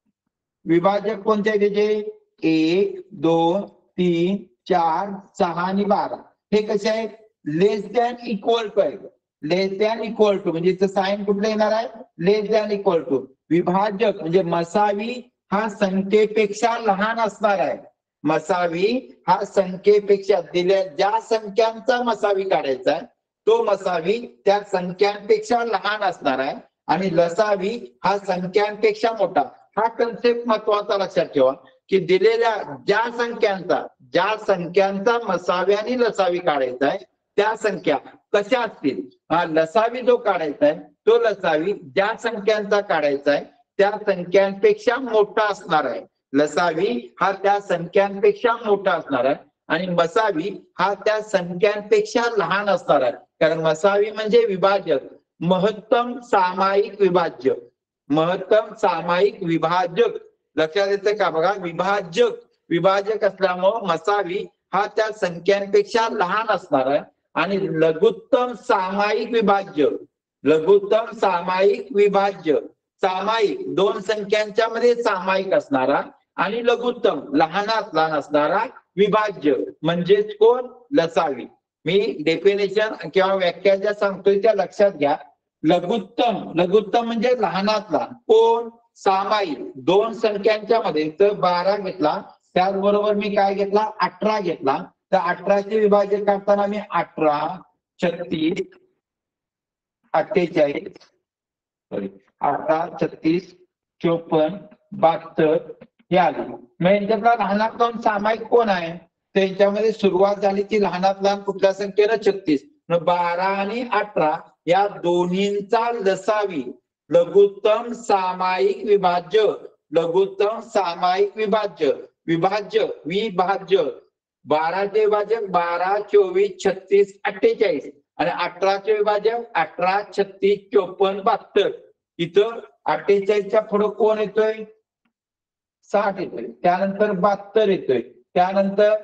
विभाजक कोणते आहे त्याचे, एक, दोन, तीन, चार, सहा आणि बारा. हे कसे आहेत, लेस दॅन इक्वल टू आहे. लेस दॅन इक्वल टू म्हणजे इथं साइन कुठलं येणार आहे, लेस दॅन इक्वल टू. विभाजक म्हणजे मसावी हा संख्येपेक्षा लहान असणार आहे. मसावी हा संख्येपेक्षा दिल्या ज्या संख्यांचा मसावी काढायचा आहे तो मसावी त्या संख्यांपेक्षा लहान असणार आहे. आणि लसावी हा संख्यांपेक्षा मोठा. हा कन्सेप्ट महत्वाचा लक्षात ठेवा की दिलेल्या ज्या संख्यांचा ज्या संख्यांचा मसावी आणि लसावी काढायचा आहे त्या संख्या कशा असतील, हा लसावी जो काढायचा आहे तो लसावी ज्या संख्यांचा काढायचा आहे त्या संख्यांपेक्षा मोठा असणार आहे. लसावी हा त्या संख्यांपेक्षा मोठा असणार आहे आणि मसावी हा त्या संख्यांपेक्षा लहान असणार आहे. कारण मसावी म्हणजे विभाजक, महत्तम सामायिक विभाज्य, महत्तम सामायिक विभाजक. लक्षात येतं का बघा, विभाजक विभाजक असल्यामुळे मसावी हा त्या संख्यांपेक्षा लहान असणार आहे आणि लघुत्तम सामायिक विभाज्य लघुत्तम सामायिक विभाज्य सामायिक दोन संख्यांच्या मध्ये सामायिक असणारा आणि लघुत्तम लहानात लहान असणारा विभाज्य म्हणजेच कोण लसावी. मी डेफिनेशन किंवा व्याख्या ज्या सांगतोय त्या लक्षात घ्या. लघुत्तम लघुत्तम म्हणजे लहानात लहान कोण सामायिक दोन संख्यांच्या मध्ये तर बारा घेतला त्याचबरोबर मी काय घेतला अठरा घेतला तर अठराचे विभाजन करताना मी अठरा छत्तीस अठ्ठेचाळीस सॉरी अठरा छत्तीस चोपन्न बहात्तर हे आले. मग यांच्यातला लहानात लहान सामायिक कोण आहे त्यांच्यामध्ये सुरुवात झाली ती लहानात लहान कुठल्या संख्येनं छत्तीस बारा आणि अठरा या दोन्हींचा लसावी लघुत्तम सामायिक विभाज्य लघुत्तम सामायिक विभाज्य विभाज्य विभाज्य बाराचे विभाजक बारा चोवीस छत्तीस अठ्ठेचाळीस आणि अठराचे विभाजक अठरा छत्तीस चोपन्न बहात्तर. इथं अठ्ठेचाळीसच्या पुढे कोण येतोय साठ येतोय त्यानंतर बहात्तर येतोय त्यानंतर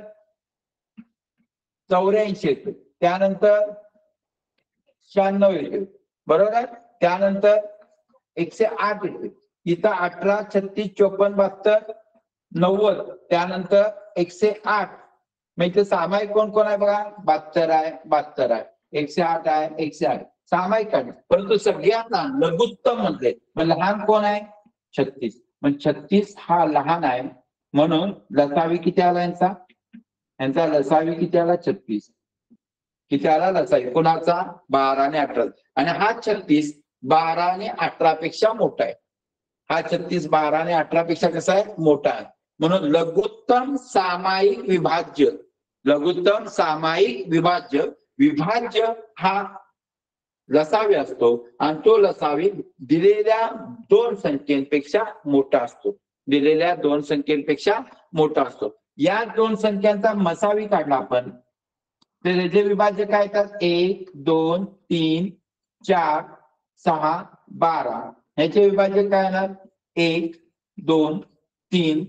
चौऱ्याऐंशी येतोय त्यानंतर शहाण्णव येतोय बरोबर आहे त्यानंतर एकशे आठ येतोय. इथं अठरा छत्तीस चोपन्न बहात्तर नव्वद त्यानंतर एकशे आठ म्हणजे सामायिक कोण कोण आहे बघा बहात्तर आहे बहात्तर आहे एकशे आठ आहे एकशे आठ सामायिक आहे परंतु सगळ्यात लहान लघुत्तम म्हटले मग लहान कोण आहे छत्तीस. मग छत्तीस हा लहान आहे म्हणून लसावी किती आला यांचा यांचा लसावी किती आला छत्तीस. किती आला लसावी कोणाचा बारा आणि अठरा आणि हा छत्तीस बारा आणि अठरा पेक्षा मोठा आहे. हा छत्तीस बारा आणि अठरा पेक्षा कसा आहे मोठा आहे म्हणून लघुत्तम सामायिक विभाज्य लघुत्तम सामायिक विभाज्य विभाज्य हा लसावी असतो आणि तो लसावी दिलेल्या दोन संख्येपेक्षा मोठा असतो दिलेल्या दोन संख्येपेक्षा मोठा असतो. या दोन संख्यांचा मसावी काढला आपण तर त्याचे विभाज्य काय येतात एक दोन तीन चार सहा बारा ह्याचे विभाज्य काय येणार एक दोन तीन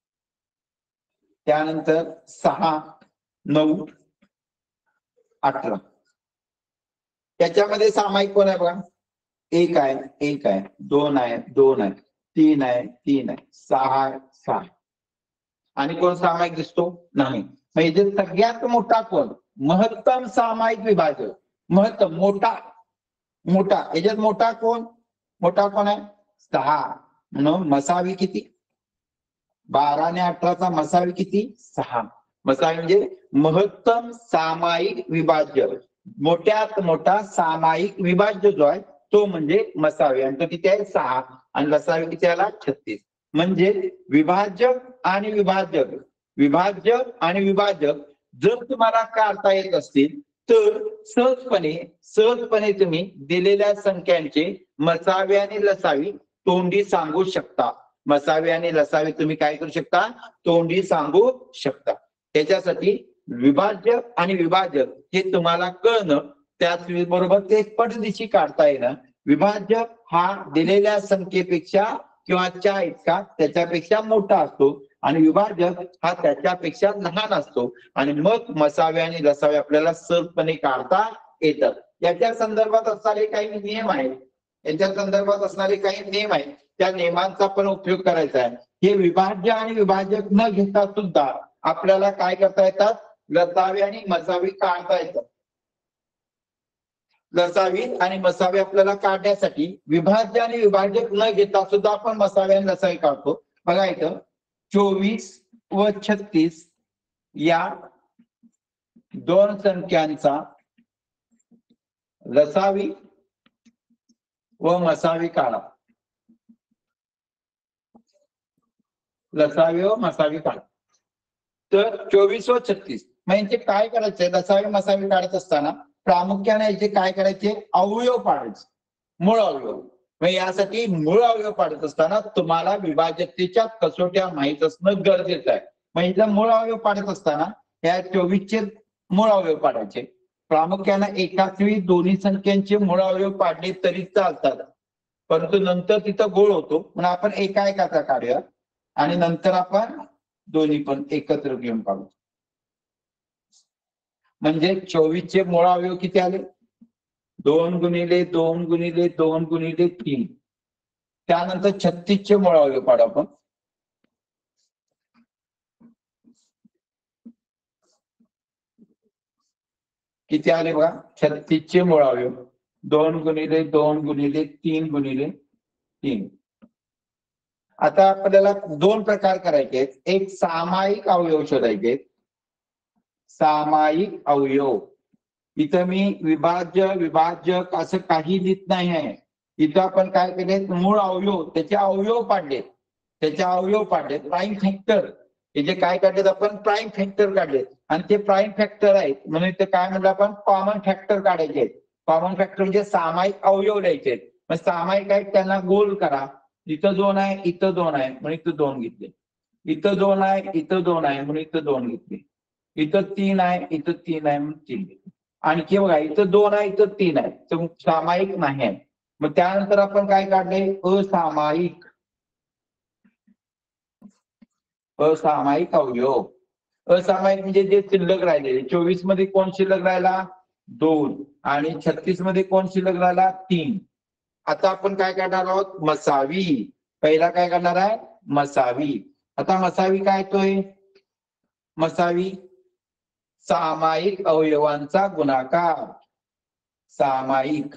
त्यानंतर सहा नऊ अठरा. त्याच्यामध्ये सामायिक कोण आहे बघा एक आहे एक आहे दोन आहे दोन आहे तीन आहे तीन आहे सहा आहे सहा आणि कोण सामायिक दिसतो नाही. म्हणजे सगळ्यात मोठा कोण महत्तम सामायिक विभाजक महत्तम मोठा मोठा याच्यात मोठा कोण मोठा कोण आहे सहा म्हणून मसावी किती बारा आणि अठराचा मसावी किती सहा. मसावी म्हणजे महत्तम सामायिक विभाज्य मोठ्यात मोठा सामायिक विभाज्य जो आहे तो म्हणजे मसावी आणि तो किती आहे सहा आणि लसावी किती आला छत्तीस. म्हणजे विभाजक आणि विभाजक विभाज्य आणि विभाजक जर तुम्हाला काढता येत असतील तर सहजपणे सहजपणे तुम्ही दिलेल्या संख्यांचे मसावी आणि लसावी तोंडी सांगू शकता. मसावी आणि लसावी तुम्ही काय करू शकता तोंडी सांगू शकता. त्याच्यासाठी विभाज्य आणि विभाजक हे तुम्हाला कळणं त्याच बरोबर ते पटदिशी काढता येणं. विभाज्य हा दिलेल्या संख्येपेक्षा किंवा च्या इतका त्याच्यापेक्षा मोठा असतो आणि विभाजक हा त्याच्यापेक्षा लहान असतो आणि मग मसावे आणि लसावे आपल्याला सहजपणे काढता येतात. याच्या संदर्भात असणारे काही नियम आहेत याच्या संदर्भात असणारे काही नियम आहेत त्या नियमांचा पण उपयोग करायचा आहे. हे विभाज्य आणि विभाजक न घेता सुद्धा आपल्याला काय करता येतात लसावी आणि मसावी काढता येतात. लसावी आणि मसावी आपल्याला काढण्यासाठी विभाज्य आणि विभाजक न घेता सुद्धा आपण मसावी आणि लसावी काढतो. बघा इथं चोवीस व छत्तीस या दोन संख्यांचा लसावी व मसावी काढा. लसावी व मसावी काढा. तर चोवीस व छत्तीस मग यांचे काय करायचे लसावी मसावी काढत असताना प्रामुख्याने याचे काय करायचे अवयव पाडायचे मूळ अवयव. मग यासाठी मूळ अवयव पाडत असताना तुम्हाला विभाजकतेच्या कसोट्या माहीत असणं गरजेचं आहे. मग इथं मूळ अवयव पाडत असताना या चोवीसचे मूळ अवयव पाडायचे. प्रामुख्याने एकाच वेळी दोन्ही संख्यांचे मूळ अवयव पाडले तरी चालतात परंतु नंतर तिथं गोळ होतो म्हणून आपण एका एकाचा काढूया आणि नंतर आपण दोन्ही पण एकत्र घेऊन काढू. म्हणजे चोवीस चे मूळ अवयव किती आले? दोन गुणिले दोन गुणिले दोन गुणिले तीन. त्यानंतर छत्तीस चे मूळ अवयव पाडू आपण. किती आले बघा? छत्तीस चे मूळ अवयव. दोन गुणिले दोन गुणिले तीन गुणिले तीन. आता आपल्याला दोन प्रकार करायचे आहेत. एक सामायिक अवयव शोधायचे. सामायिक अवयव. इथं मी विभाज्य विभाजक असं काही लिहित नाही आहे. इथं आपण काय केले? मूळ अवयव त्याचे अवयव पाडले. त्याचे अवयव पाडले. प्राईम फॅक्टर हे जे काय काढलेत आपण? प्राईम फॅक्टर काढलेत. आणि ते प्राईम फॅक्टर आहेत म्हणून इथे काय म्हणलं आपण? कॉमन फॅक्टर काढायचे आहेत. कॉमन फॅक्टर म्हणजे सामायिक अवयव द्यायचे आहेत. मग सामायिक आहेत त्यांना गोल करा. इथं दोन आहे, इथं दोन आहे म्हणून इथं दोन घेतले. इथं दोन आहे, इथं दोन आहे म्हणून इथं दोन घेतले. इथं तीन आहे, इथं तीन आहे म्हणून तीन घेतले. आणखी बघा इथं दोन आहे, इथं तीन आहे. तर सामायिक नाही आहे. मग त्यानंतर आपण काय काढले? असामायिक. असामायिक अवयव. असामायिक म्हणजे जे शिल्लक राहिलेले. चोवीस मध्ये कोण शिल्लक राहिला? दोन. आणि छत्तीस मध्ये कोण शिल्लक राहिला? तीन. आता आपण काय करणार आहोत? मसावी. पहिला काय करणार आहे? मसावी. आता मसावी काय येतोय? मसावी सामायिक अवयवांचा गुणाकार. सामायिक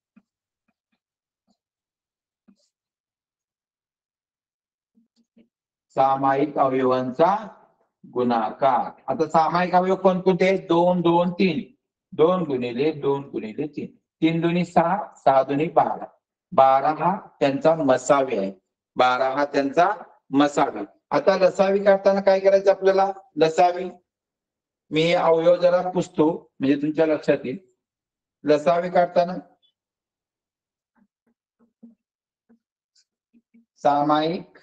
सामायिक अवयवांचा गुणाकार. आता सामायिक अवयव कोणकोणते? दोन दोन तीन. दोन गुणिले दोन गुणिले तीन. तीन दुनी सहा, सहा दुनी बारा. बारा हा त्यांचा मसावी आहे. बारा हा त्यांचा मसावी. आता लसावी काढताना काय करायचं आपल्याला? लसावी मी अवयव जरा पुसतो म्हणजे तुमच्या लक्षात येईल. लसावी काढताना सामायिक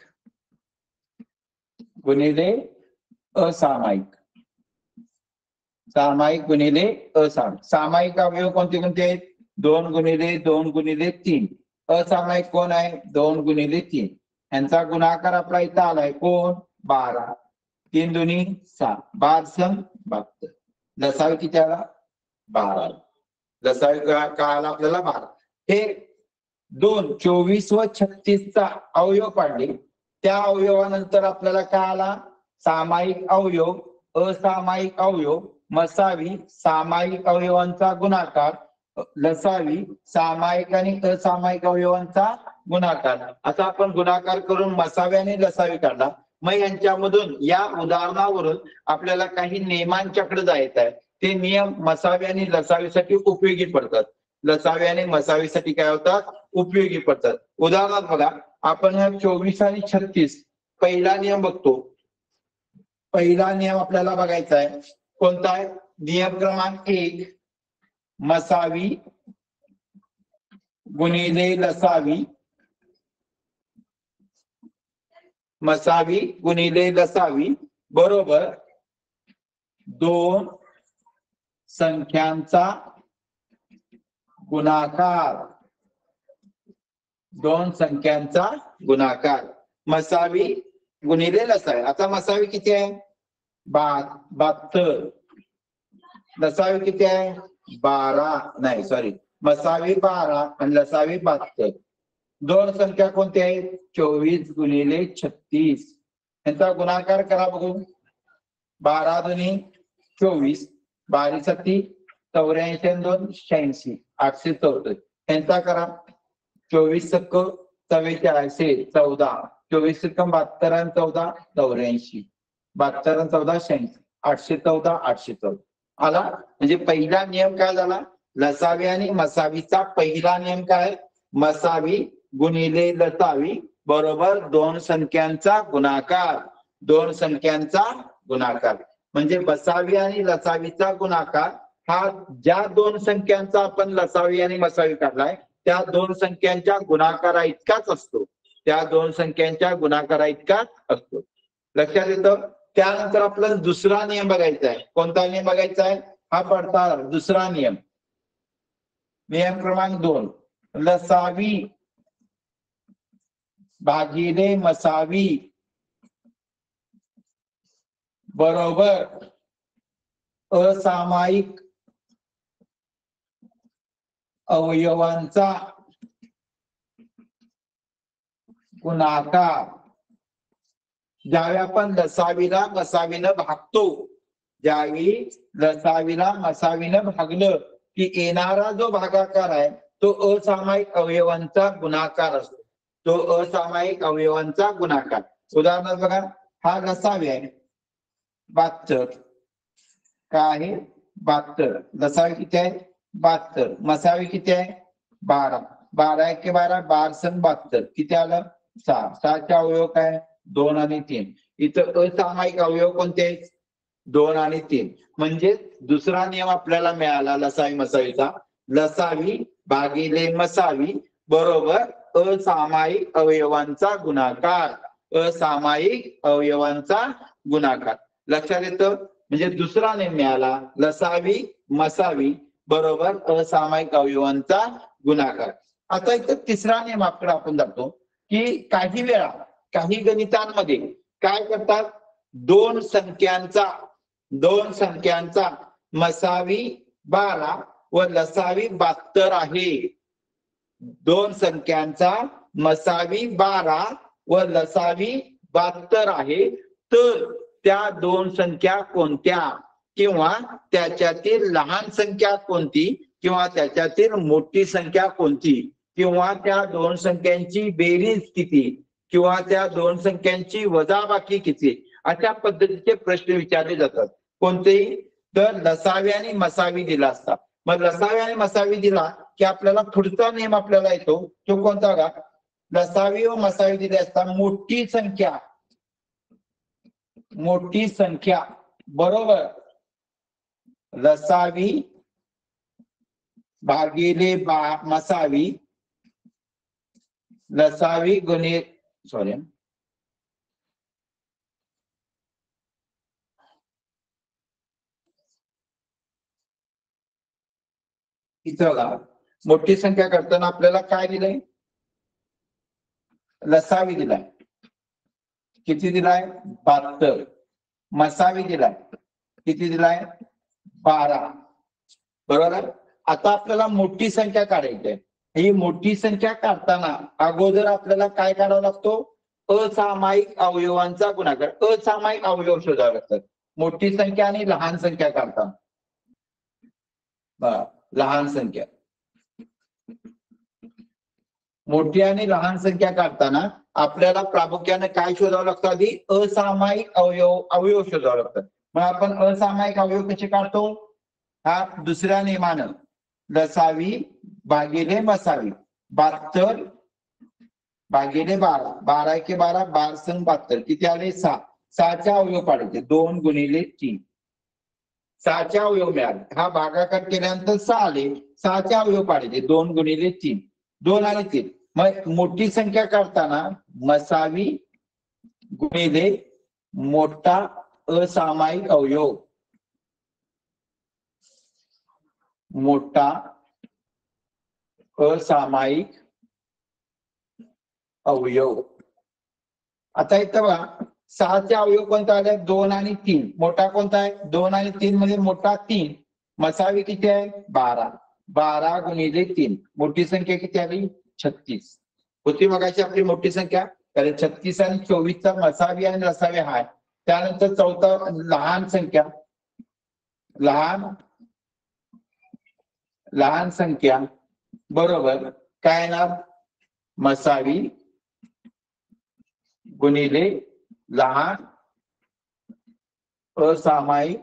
गुणिले असामायिक. सामायिक गुणिले असामायिक. सामायिक अवयव कोणते कोणते आहेत? दोन गुणिले दोन गुणिले तीन. असामायिक कोण आहे? दोन गुणिले तीन. यांचा गुणाकार आपला इथं आलाय कोण? बारा. तीन दुनी सहा. बार सम बहात्तर. लसावी किती आला? बारा. लसावी का आला आपल्याला? बारा. हे दोन चोवीस व छत्तीसचा अवयव पाडले. त्या अवयवानंतर आपल्याला काय आला? सामायिक अवयव, असामायिक अवयव, मसावी, सामायिक अवयवांचा गुणाकार, लसावी, सामायिक आणि असामायिक अवयवांचा गुणाकार. आता आपण गुणाकार करून मसावी आणि लसावी काढला. मग यांच्यामधून या उदाहरणावरून आपल्याला काही नियमांच्याकडे जायचं आहे. ते नियम मसावी आणि लसावीसाठी उपयोगी पडतात. लसावी आणि मसावीसाठी काय होतात? उपयोगी पडतात. उदाहरणार्थ बघा आपण ह्या चोवीस आणि छत्तीस पहिला नियम बघतो. पहिला नियम आपल्याला बघायचा आहे कोणता आहे? नियम क्रमांक एक, मसावी गुणिले लसावी. मसावी गुणिले लसावी बरोबर दोन संख्यांचा गुणाकार. दोन संख्यांचा गुणाकार. मसावी गुणिले लसावी. आता मसावी किती आहे? बहात्तर. लसावी किती आहे? बारा. नाही सॉरी, मसावी बारा आणि लसावी बहात्तर. दोन संख्या कोणत्या आहेत? चोवीस गुणिले छत्तीस. यांचा गुणाकार करा बघू. बारा दुनी चोवीस. बारी सत्ती चौऱ्याऐंशी आणि दोन शहाऐंशी. आठशे चौसष्ट. यांचा करा. चोवीस सक्क चव्वेचाळीस चौदा. चोवीस सक्कम बहात्तर आणि चौदा चौऱ्याऐंशी. बहात्तर आणि चौदा शहाऐंशी. आठशे चौदा आठशे चौदा आला. म्हणजे पहिला नियम काय झाला? लसावी आणि मसावीचा पहिला नियम काय? मसावी गुणिले लसावी बरोबर दोन संख्यांचा गुणाकार. दोन संख्यांचा गुणाकार म्हणजे मसावी आणि लसावीचा गुणाकार हा ज्या दोन संख्यांचा आपण लसावी आणि मसावी काढलाय त्या दोन संख्यांच्या गुणाकारा इतकाच असतो. त्या दोन संख्यांच्या गुणाकारा इतकाच असतो. लक्षात येतं? त्यानंतर आपल्याला दुसरा नियम बघायचा आहे. कोणता नियम बघायचा आहे? हा पडता दुसरा नियम. नियम क्रमांक दोन, लसावी भागिले मसावी बरोबर असामायिक अवयवांचा गुणाकार ज्यावेळी आपण लसावीला मसावीनं भागतो, ज्यावेळी लसावीला मसावीनं भागलं की येणारा जो भागाकार आहे तो असामायिक अवयवांचा गुणाकार असतो. तो असामायिक अवयवांचा गुणाकार. उदाहरणार्थ बघा, हा लसावी आहे बहात्तर, काय आहे बहात्तर. लसावी किती आहे बहात्तर. मसावी किती आहे बारा. बारा एक बारा, बार सण बहात्तर. किती आलं सहा. सहाचे अवयव काय दोन आणि तीन. इथं असामायिक अवयव कोणते आहेत दोन आणि तीन. म्हणजे दुसरा नियम आपल्याला मिळाला लसावी मसावीचा. लसावी भागिले मसावी बरोबर असामायिक अवयवांचा गुणाकार. असामायिक अवयवांचा गुणाकार लक्षात येतं. म्हणजे दुसरा नियम मिळाला लसावी मसावी बरोबर असामायिक अवयवांचा गुणाकार. आता इथं तिसरा नियम आपल्याला आपण जातो की काही वेळा काही गणितांमध्ये काय करतात, दोन संख्यांचा दोन संख्यांचा मसावी बारा व लसावी बहात्तर आहे. दोन संख्यांचा मसावी बारा व लसावी बहात्तर आहे. तर त्या दोन संख्या कोणत्या किंवा त्याच्यातील लहान संख्या कोणती किंवा त्याच्यातील मोठी संख्या कोणती किंवा त्या दोन संख्यांची बेरीज किती किंवा त्या दोन संख्यांची वजाबाकी किती, अशा पद्धतीचे प्रश्न विचारले जातात. कोणतेही तर लसावी आणि मसावी दिला असता. मग लसावी आणि मसावी दिला की आपल्याला पुढचा नियम आपल्याला येतो तो कोणता का, लसावी व मसावी दिले असता मोठी संख्या मोठी संख्या बरोबर लसावी भागिले बा मसावी लसावी गुणिले सॉरी इथं मोठी संख्या करताना आपल्याला काय दिलंय लसावी दिलाय. किती दिलाय बहात्तर. मसावी दिलाय किती दिलाय बारा बरोबर. आता आपल्याला मोठी संख्या काढायची आहे. ही मोठी संख्या काढताना अगोदर आपल्याला काय काढावा लागतो, असामायिक अवयवांचा गुणाकार. असामायिक अवयव शोधावे लागतात मोठी संख्या आणि लहान संख्या काढताना. लहान संख्या मोठी आणि लहान संख्या काढताना आपल्याला प्रामुख्याने काय शोधावं लागतं, आधी असामायिक अवयव अवयव शोधावं लागतात. मग आपण असामायिक अवयव कसे काढतो, हा दुसऱ्या नियमानं लसावी भागिले मसावी बहात्तर भागिले बारा. बारा के बारा, बार सण बहात्तर. किती आले सहा. सहाच्या अवयव काढायचे दोन गुणिले तीन. सहाच्या अवयव मिळाले. हा भागाकार केल्यानंतर सहा आले. सहाच्या अवयव काढायचे दोन गुणिले तीन. दोन आणि तीन. मग मोठी संख्या काढताना मसावी गुणिले मोठा असामायिक अवयव मोठा असामायिक अवयव. आता इथं बघा सहाचे अवयव कोणता आले दोन आणि तीन. मोठा कोणता आहे दोन आणि तीन मध्ये मोठा तीन. मसावी किती आहे बारा. बारा गुणिले तीन. मोठी संख्या किती आली छत्तीस. होती मगाशी आपली मोठी संख्या. कारण छत्तीस आणि चोवीसचा मसावी आणि लसावी हा आहे. त्यानंतर चौथा लहान संख्या लहान लहान संख्या बरोबर काय येणार मसावी गुणिले लहान असामायिक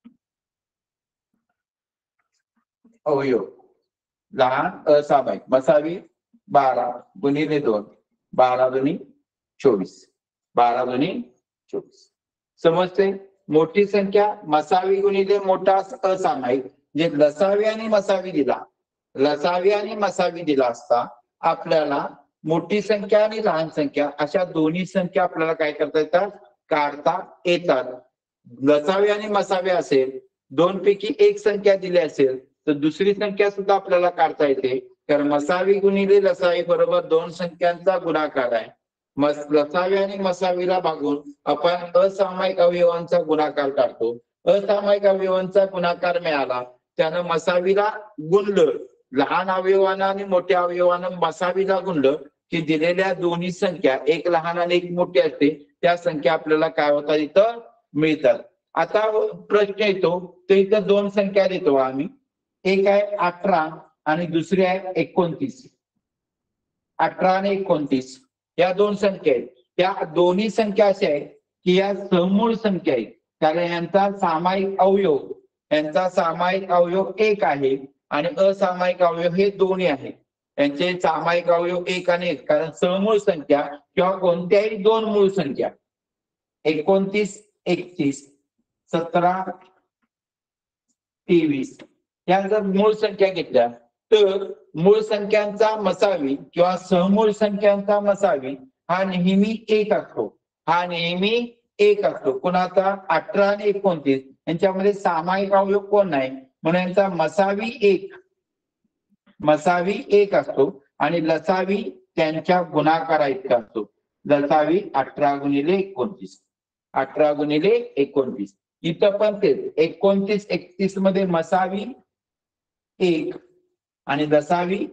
अवयव. लहान असामायिक मसावी बारा गुणिले दोन. बारा दोन्ही चोवीस. बारा दोन्ही चोवीस. समजते. मोठी संख्या मसावी गुणिले मोठा असामायिक. जे लसावी आणि मसावी दिला लसावी आणि मसावी दिला असता आपल्याला मोठी संख्या आणि लहान संख्या अशा दोन्ही संख्या आपल्याला काय करता येतात काढता येतात. लसावी आणि मसावी असेल दोन पैकी एक संख्या दिली असेल तर दुसरी संख्या सुद्धा आपल्याला काढता येते. कारण मसावी गुणिले लसावी बरोबर दोन संख्यांचा गुणाकार आहे. मस लसावी आणि मसावीला भागून आपण असामायिक अवयवांचा गुणाकार काढतो. असामायिक अवयवांचा गुणाकार मिळाला, त्यानं मसावीला गुणलं, लहान अवयवानं आणि मोठ्या अवयवानं मसावीला गुणलं की दिलेल्या दोन्ही संख्या एक लहान आणि एक मोठी असते, त्या संख्या आपल्याला काय होतात इथं मिळतात. आता प्रश्न येतो, तर इथं दोन संख्या देतो आम्ही, एक आहे अठरा आणि दुसरी आहे एकोणतीस. अठरा आणि एकोणतीस या दोन संख्या आहेत. त्या दोन्ही संख्या अशा आहेत की या समूळ संख्या आहेत, कारण यांचा सामायिक अवयव यांचा सामायिक अवयव एक आहे आणि असामायिक अवयव हे दोन्ही आहेत. यांचे सामायिक अवयव एक आणि एक, कारण समूळ संख्या किंवा कोणत्याही दोन मूळ संख्या एकोणतीस एकतीस सतरा तेवीस या जर मूळ संख्या घेतल्या तर मूळ संख्यांचा मसावी किंवा समूळ संख्यांचा मसावी हा नेहमी एक असतो. हा नेहमी एक असतो. कुणाचा? अठरा आणि एकोणतीस यांच्यामध्ये सामायिक अवयव कोण नाही, म्हणून यांचा मसावी एक मसावी एक असतो आणि लसावी त्यांच्या गुणाकारा इतका असतो. लसावी अठरा गुणिले एकोणतीस अठरा गुणिले एकोणतीस. इथं पण तेच एकोणतीस एकतीस मध्ये मसावी एक आणि लसावी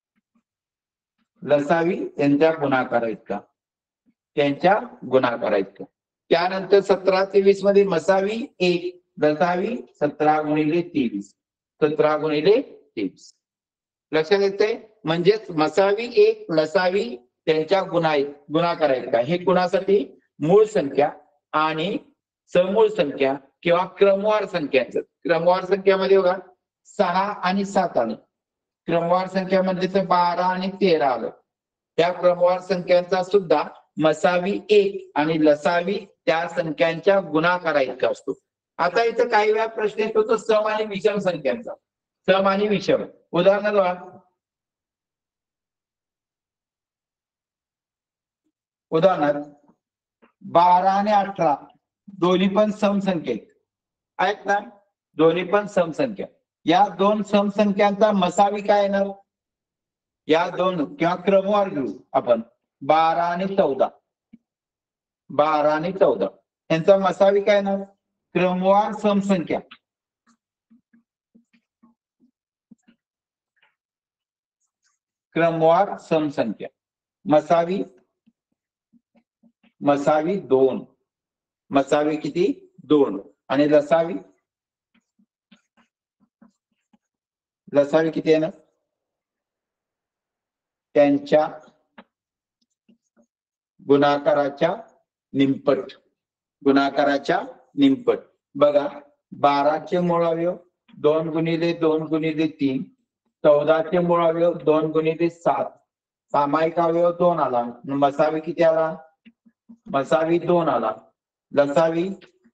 लसावी त्यांच्या गुणाकारा इतका त्यांच्या गुणाकारा इतका. त्यानंतर सतरा तेवीस मध्ये मसावी एक लसावी सतरा गुणिले तेवीस सतरा गुणिले तेवीस. लक्षात येते? म्हणजेच मसावी एक लसावी त्यांच्या गुणा गुणाकारा इतका. हे कुणासाठी? मूळ संख्या आणि समूळ संख्या किंवा क्रमवार संख्यांचं. क्रमवार संख्यामध्ये बघा सहा आणि सात आलं, क्रमवार संख्यामध्ये तर बारा आणि तेरा आलं. त्या क्रमवार संख्यांचा सुद्धा मसावी एक आणि लसावी त्या संख्यांच्या गुणाकारा इतका असतो. आता इथं काही वेळा प्रश्न येतो तो सम आणि विषम संख्यांचा. सम आणि विषम उदाहरण बघा. उदाहरणार्थ बारा आणि अठरा दोन्ही पण समसंख्या आहेत ना, दोन्ही पण समसंख्या. या दोन समसंख्यांचा मसावी काय येणार? या दोन किंवा क्रमवार घेऊ आपण बारा आणि चौदा बारा आणि चौदा यांचा मसावी काय येणार? क्रमवार समसंख्या क्रमवार समसंख्या मसावी मसावी दोन मसावी किती? दोन आणि लसावी लसावी किती आहे ना? त्यांच्या गुणाकाराच्या निमपट गुणाकाराच्या निमपट. बघा बाराचे मूळ अवयव दोन गुणिले दोन गुणिले तीन, चौदाचे मूळ अवयव दोन गुणिले सात, सामायिक अवयव दोन आला, मसावी किती आला? मसावी दोन आला. लसावी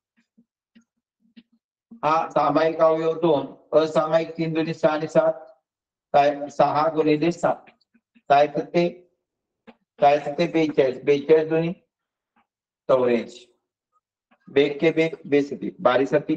हा सामायिक अवयव दोन, असामायिक तीन दुनी सहा आणि सात काय सहा गुणिले सात काय ते काय ते बेचाळीस बेचाळीस दोन्ही चौऱ्याऐंशी. बेग के बेग बेसती बारी सती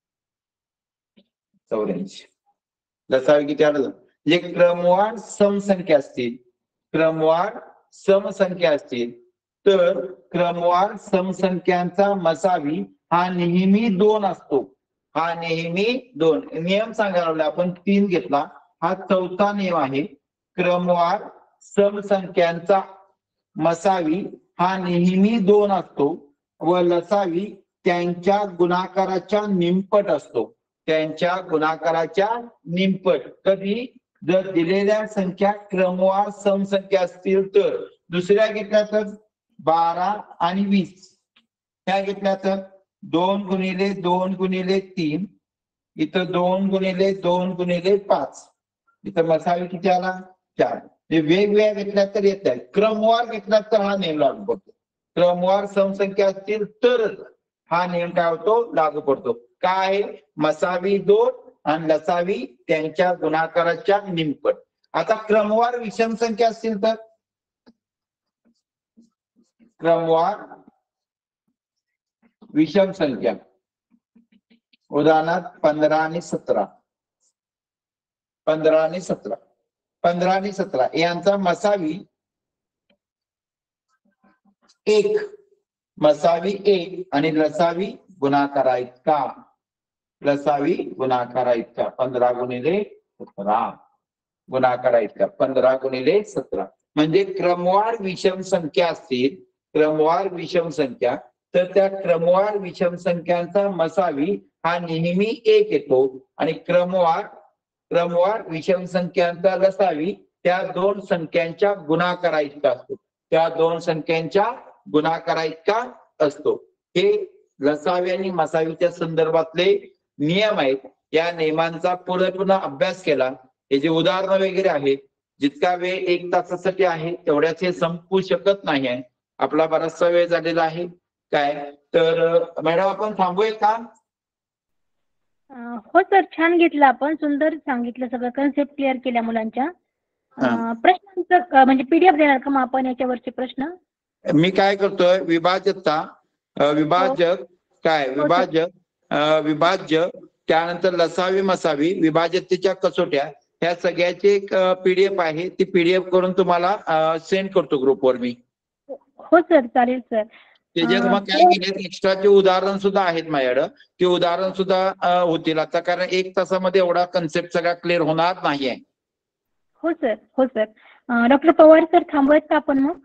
चौऱ्याऐंशी. लसावी किती आलं? जे क्रमवार समसंख्या असतील क्रमवार समसंख्या असतील तर क्रमवार समसंख्यांचा मसावी हा नेहमी दोन असतो. हा नेहमी दोन. नियम सांगायला आपण तीन घेतला, हा चौथा नियम आहे. क्रमवार समसंख्यांचा मसावी हा नेहमी दोन असतो व लसावी त्यांच्या गुणाकाराच्या निमपट असतो. त्यांच्या गुणाकाराच्या निमपट. कधी? जर दिलेल्या संख्या क्रमवार समसंख्या असतील तर. दुसऱ्या घेतल्या तर बारा आणि वीस त्या घेतल्या तर दोन गुणिले दोन गुणिले तीन, इथं दोन गुणिले दोन गुणिले पाच, इथं मसावी किती आला? चार. हे वेगवेगळ्या घेतल्या तर येत आहे. क्रमवार घेतला तर हा नियम लागू पडतो. क्रमवार समसंख्या असतील तर हा नियम काय होतो? लागू पडतो. काय? मसावी दोन आणि लसावी त्यांच्या गुणाकाराच्या निमपट. आता क्रमवार विषम संख्या असतील तर क्रमवार विषम संख्या उदाहरणार्थ पंधरा आणि सतरा पंधरा आणि सतरा पंधरा आणि सतरा यांचा मसावी एक मसावी एक आणि लसावी गुणाकारा इतका लसावी गुणाकारा इतका पंधरा गुणिले सतरा गुणाकारा इतका पंधरा गुणिले सतरा म्हणजे क्रमवार विषम संख्या असतील क्रमवार विषम संख्या तर त्या क्रमवार विषम संख्यांचा मसावी हा नेहमी एक येतो आणि क्रमवार क्रमवार विषम संख्यांचा लसावी त्या दोन संख्यांच्या गुणाकारा इतका असतो त्या दोन संख्यांच्या गुणाकारा इतका असतो हे लसावी आणि मसावीच्या संदर्भातले नियम आहेत या नियमांचा पूर्णपणे अभ्यास केला हे जे उदाहरणं वगैरे आहेत जितका वेळ एक तासासाठी आहे तेवढ्याच हे संपू शकत नाही आहे आपला बराचसा वेळ झालेला आहे काय तर मॅडम आपण थांबूया का हो सर छान घेतलं आपण सुंदर सांगितलं सगळं कन्सेप्ट क्लिअर केल्या मुलांच्या प्रश्नांचं म्हणजे पीडीएफ देणार का मग आपण याच्यावरचे प्रश्न मी काय करतोय विभाजकता विभाजक काय विभाजक विभाज्य त्यानंतर लसावी मसावी विभाजकतेच्या कसोट्या ह्या सगळ्याची एक पीडीएफ आहे ती पीडीएफ करून तुम्हाला सेंड करतो ग्रुपवर मी हो सर चालेल सर त्याच्यात मग काय केले एक्स्ट्राचे उदाहरण सुद्धा आहेत माझ्याकडं ते उदाहरण सुद्धा होतील आता कारण एक तासामध्ये एवढा कन्सेप्ट सगळा क्लिअर होणार नाही आहे हो सर हो सर डॉक्टर पवार सर थांबवायचं का आपण मग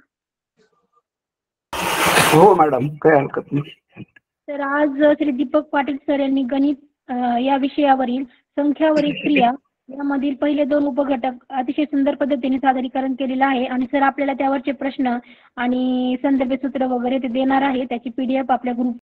हो मॅडम काय हरकत नाही तर आज श्री दीपक पाटील सर यांनी गणित या विषयावरील संख्यावरील क्रिया यामधील पहिले दोन उपघटक अतिशय सुंदर पद्धतीने सादरीकरण केलेलं आहे आणि सर आपल्याला त्यावरचे प्रश्न आणि संदर्भ सूत्र वगैरे ते देणार आहे त्याची पीडीएफ आपल्या ग्रुप